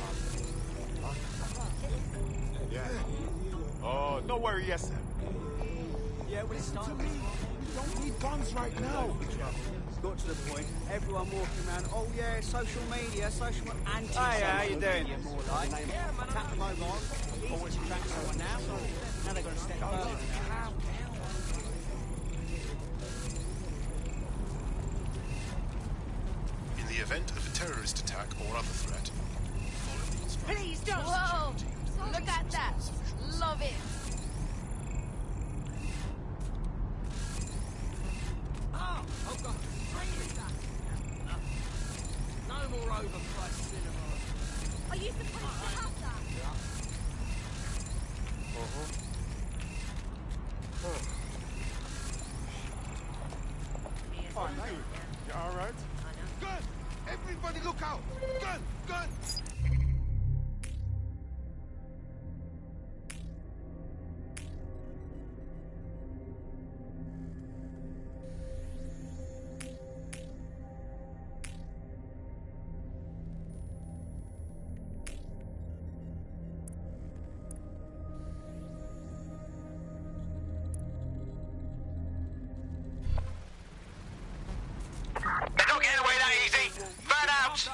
Yeah. Oh, no worry, yes, sir. Yeah, we Listen start to me. We don't need guns right now. It's got to the point. Everyone walking around. Oh yeah, social media, social anti. Hi, how you doing? Media, more like. Tap the mobile. Easy to track someone now. Now they're going to step further. In the event of a terrorist attack or other threat, follow the instructions. Please don't. Whoa! Look at that. Love it. Oh, oh God. No more overpriced cinema. Are you supposed to have that? Uh-huh. Oh. Fine, mate. You all right? Gun! Everybody look out! Gun! Gun! They're not getting away that easy. Burn out.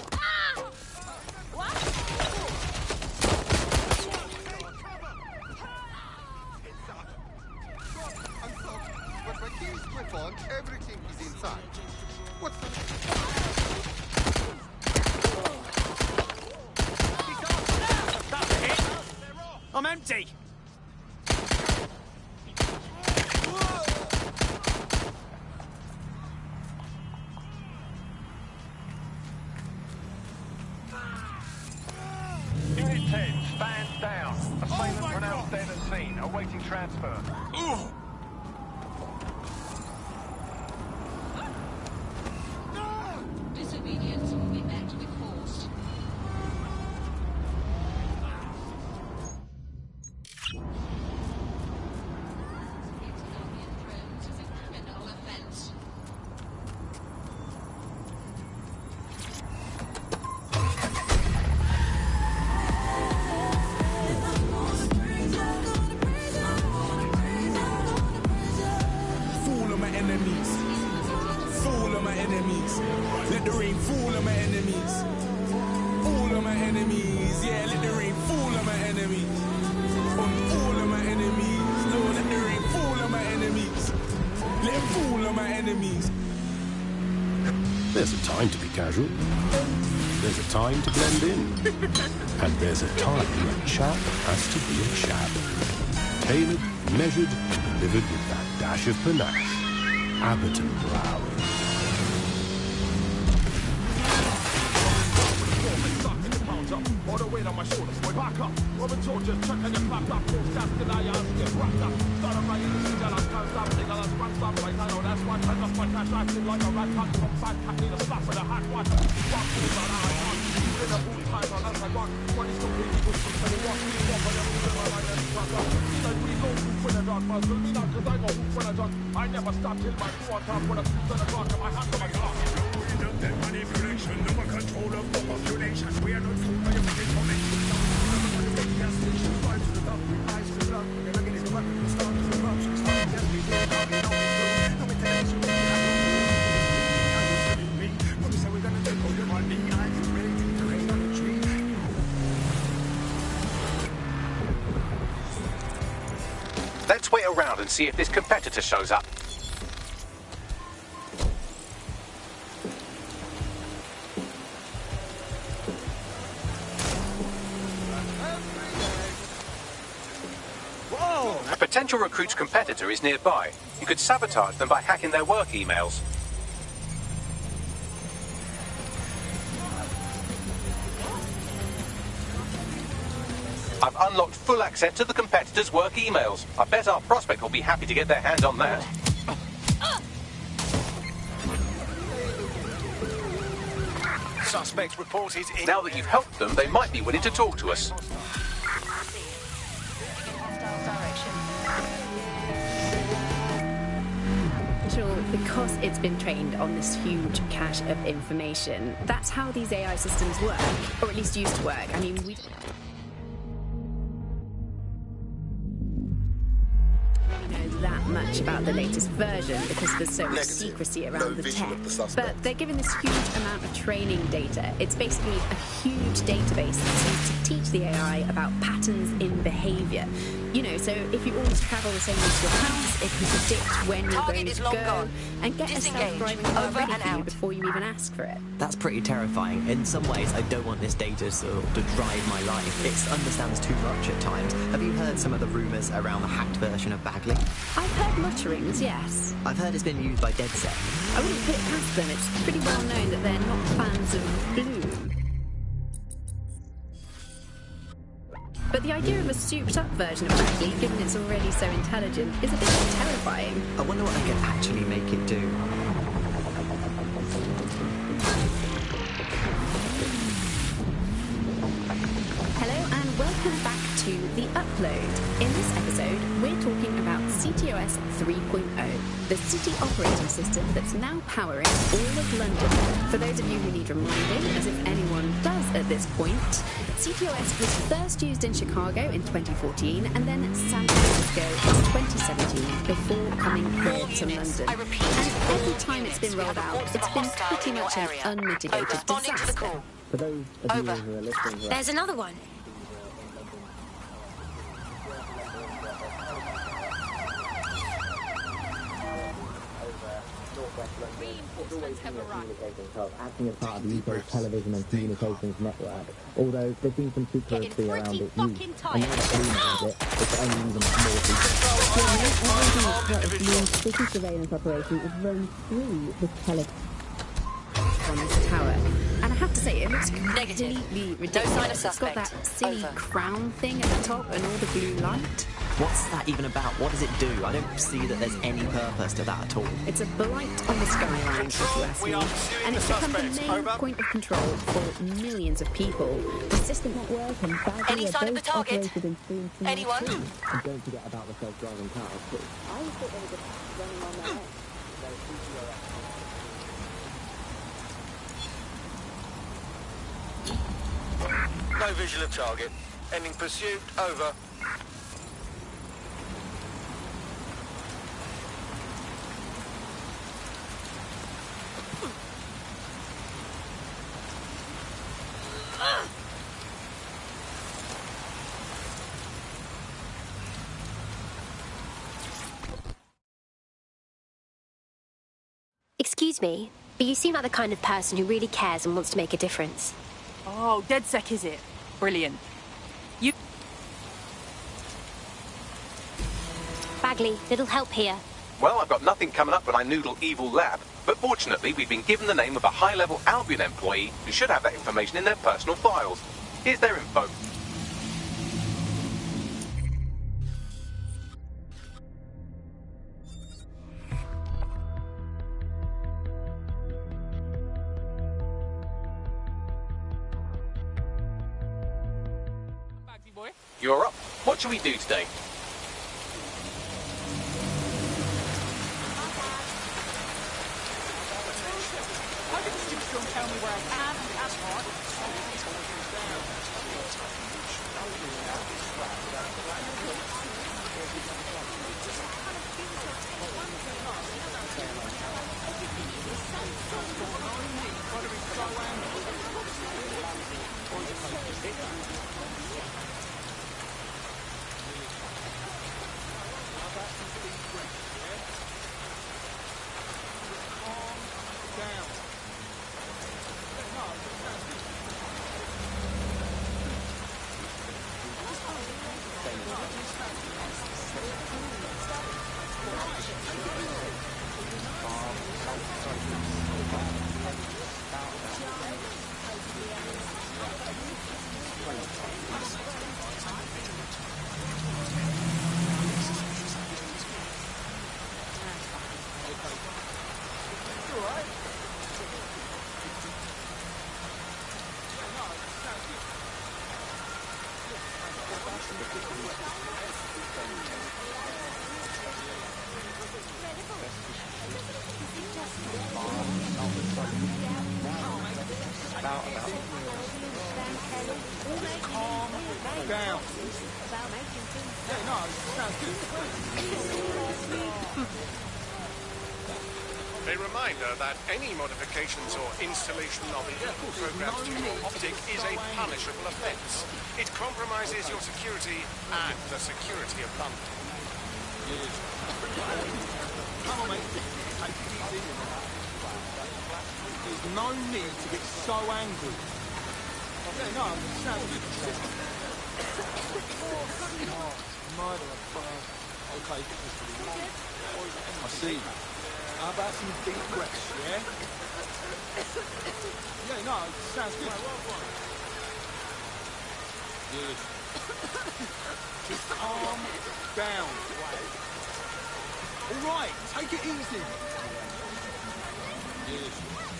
I'm sorry, but when keys clip on, everything is inside. What's the... I'm empty. Unit ten, stand down. Assailant pronounced dead at scene, awaiting transfer. Disobedience will be met with force. Ethiopian drones is a criminal offense. Fool of my enemies. Fool of my enemies. Let the rain fall on my enemies. All of my enemies. Yeah, let the rain fall on my enemies. On all of my enemies. Lord, let the rain fall on my enemies. Let it fall on my enemies. There's a time to be casual. There's a time to blend in. And there's a time when chap has to be a chap. Tailored, measured, delivered with that dash of panache. Abberton Brown. All the weight on my shoulders, boy, back up. Woman soldiers, check and you clapped up. Full staff, deny your ass, get wrapped up. Start on my innocent girl, I can't stop. Nigga, that's one stop, right now. That's one time, that's one cash, acting like a rat. Can't come back, can't need a slap with a hot one. Walk through the line, I want. In a boot time, on as I walk. twenty-two people, so they walk me off, and everything I like, and it's up. See that we go who for the dog, but me not, cause I go who for the dog. I never stop till my two on top with a two to the clock, and my hand to my clock. That manipulation, no more control of the population. We are not fooled by your information. Let's wait around and see if this competitor shows up. A potential recruit's competitor is nearby. You could sabotage them by hacking their work emails. unlocked full access to the competitors' work emails. I bet our prospect will be happy to get their hands on that. Suspect reported in... Now that you've helped them, they might be willing to talk to us. Because it's been trained on this huge cache of information, that's how these A I systems work, or at least used to work. I mean, we don't know that much about the latest version because there's so much Negative. secrecy around No the vision tech. of the suspect. But they're given this huge amount of training data. It's basically a huge database that's used to teach the A I about patterns in behaviour. You know, so if you always travel the same way to your house, it can predict when you're Target going is to long go gone. and get Disengage. a self-driving car Over ready and for you out. before you even ask for it. That's pretty terrifying. In some ways, I don't want this data to, to drive my life. It understands too much at times. Have you heard some of the rumours around the hacked version of Bagley? I've heard mutterings, yes. I've heard it's been used by DedSec. I wouldn't put it past them. It's pretty well known that they're not fans of Bloom. But the idea of a souped-up version of Bagley, given it's already so intelligent, is a bit terrifying. I wonder what I could actually make it do. Hello and welcome back to The Upload. In this episode, we're talking about C T O S three point oh, the city operating system that's now powering all of London. For those of you who need reminding, as if anyone does at this point, C T O S was first used in Chicago in twenty fourteen and then San Francisco in twenty seventeen before coming here to London. And every time it's been rolled out, it's been pretty much an unmitigated disaster. For those of you who are listening, There's another one. acting as part of the U K's television and communications network, although there's been some secrecy around its use, and now that Bloom has it, it's only even more secret. Everything that's part of Bloom's city surveillance operation is run through the tele... on this tower. And I have to say, it looks Negative. completely ridiculous. No sign of It's got suspect. that silly Over. crown thing at the top and all the blue light. What's that even about? What does it do? I don't see that there's any purpose to that at all. It's a blight on the skyline, if you ask me. And it's become the main point of control for millions of people. The system won't work and Bagley Any are sign of both the target? operated in three and three Anyone? two. And don't forget about the self-driving cars too. I always thought they were just running on their own. No visual of target. Ending pursuit. Over. Excuse me, but you seem like the kind of person who really cares and wants to make a difference. Oh, DedSec is it? Brilliant. You... Bagley, little help here. Well, I've got nothing coming up when I noodle Evil Lab, but fortunately we've been given the name of a high-level Albion employee who should have that information in their personal files. Here's their info. You're up. What should we do today? How did the stupid drone tell me where I am? That's hard. down. Yeah, no, sounds good. A reminder that any modifications or installation of illegal programs to your optic is a punishable offence. It compromises your security and the security of London. Yes. Come on, mate. Take it easy. There's no need to get so angry. Yeah, no, sounds good. Oh, murder of fuck. Okay. I see. How about some deep breaths, yeah? Yeah, no, sounds good. Good. Just calm down. All right, take it easy. Good.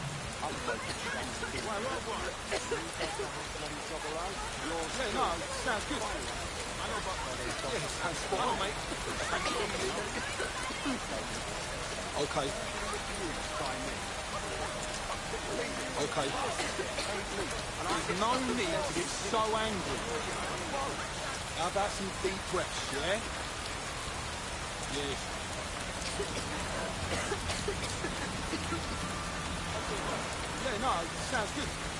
Yeah, no, sounds good. Yeah, sounds spot on, mate. Okay. Okay. There's no need to get so angry. How about some deep breaths, yeah? Yes. Yeah, no, sounds good.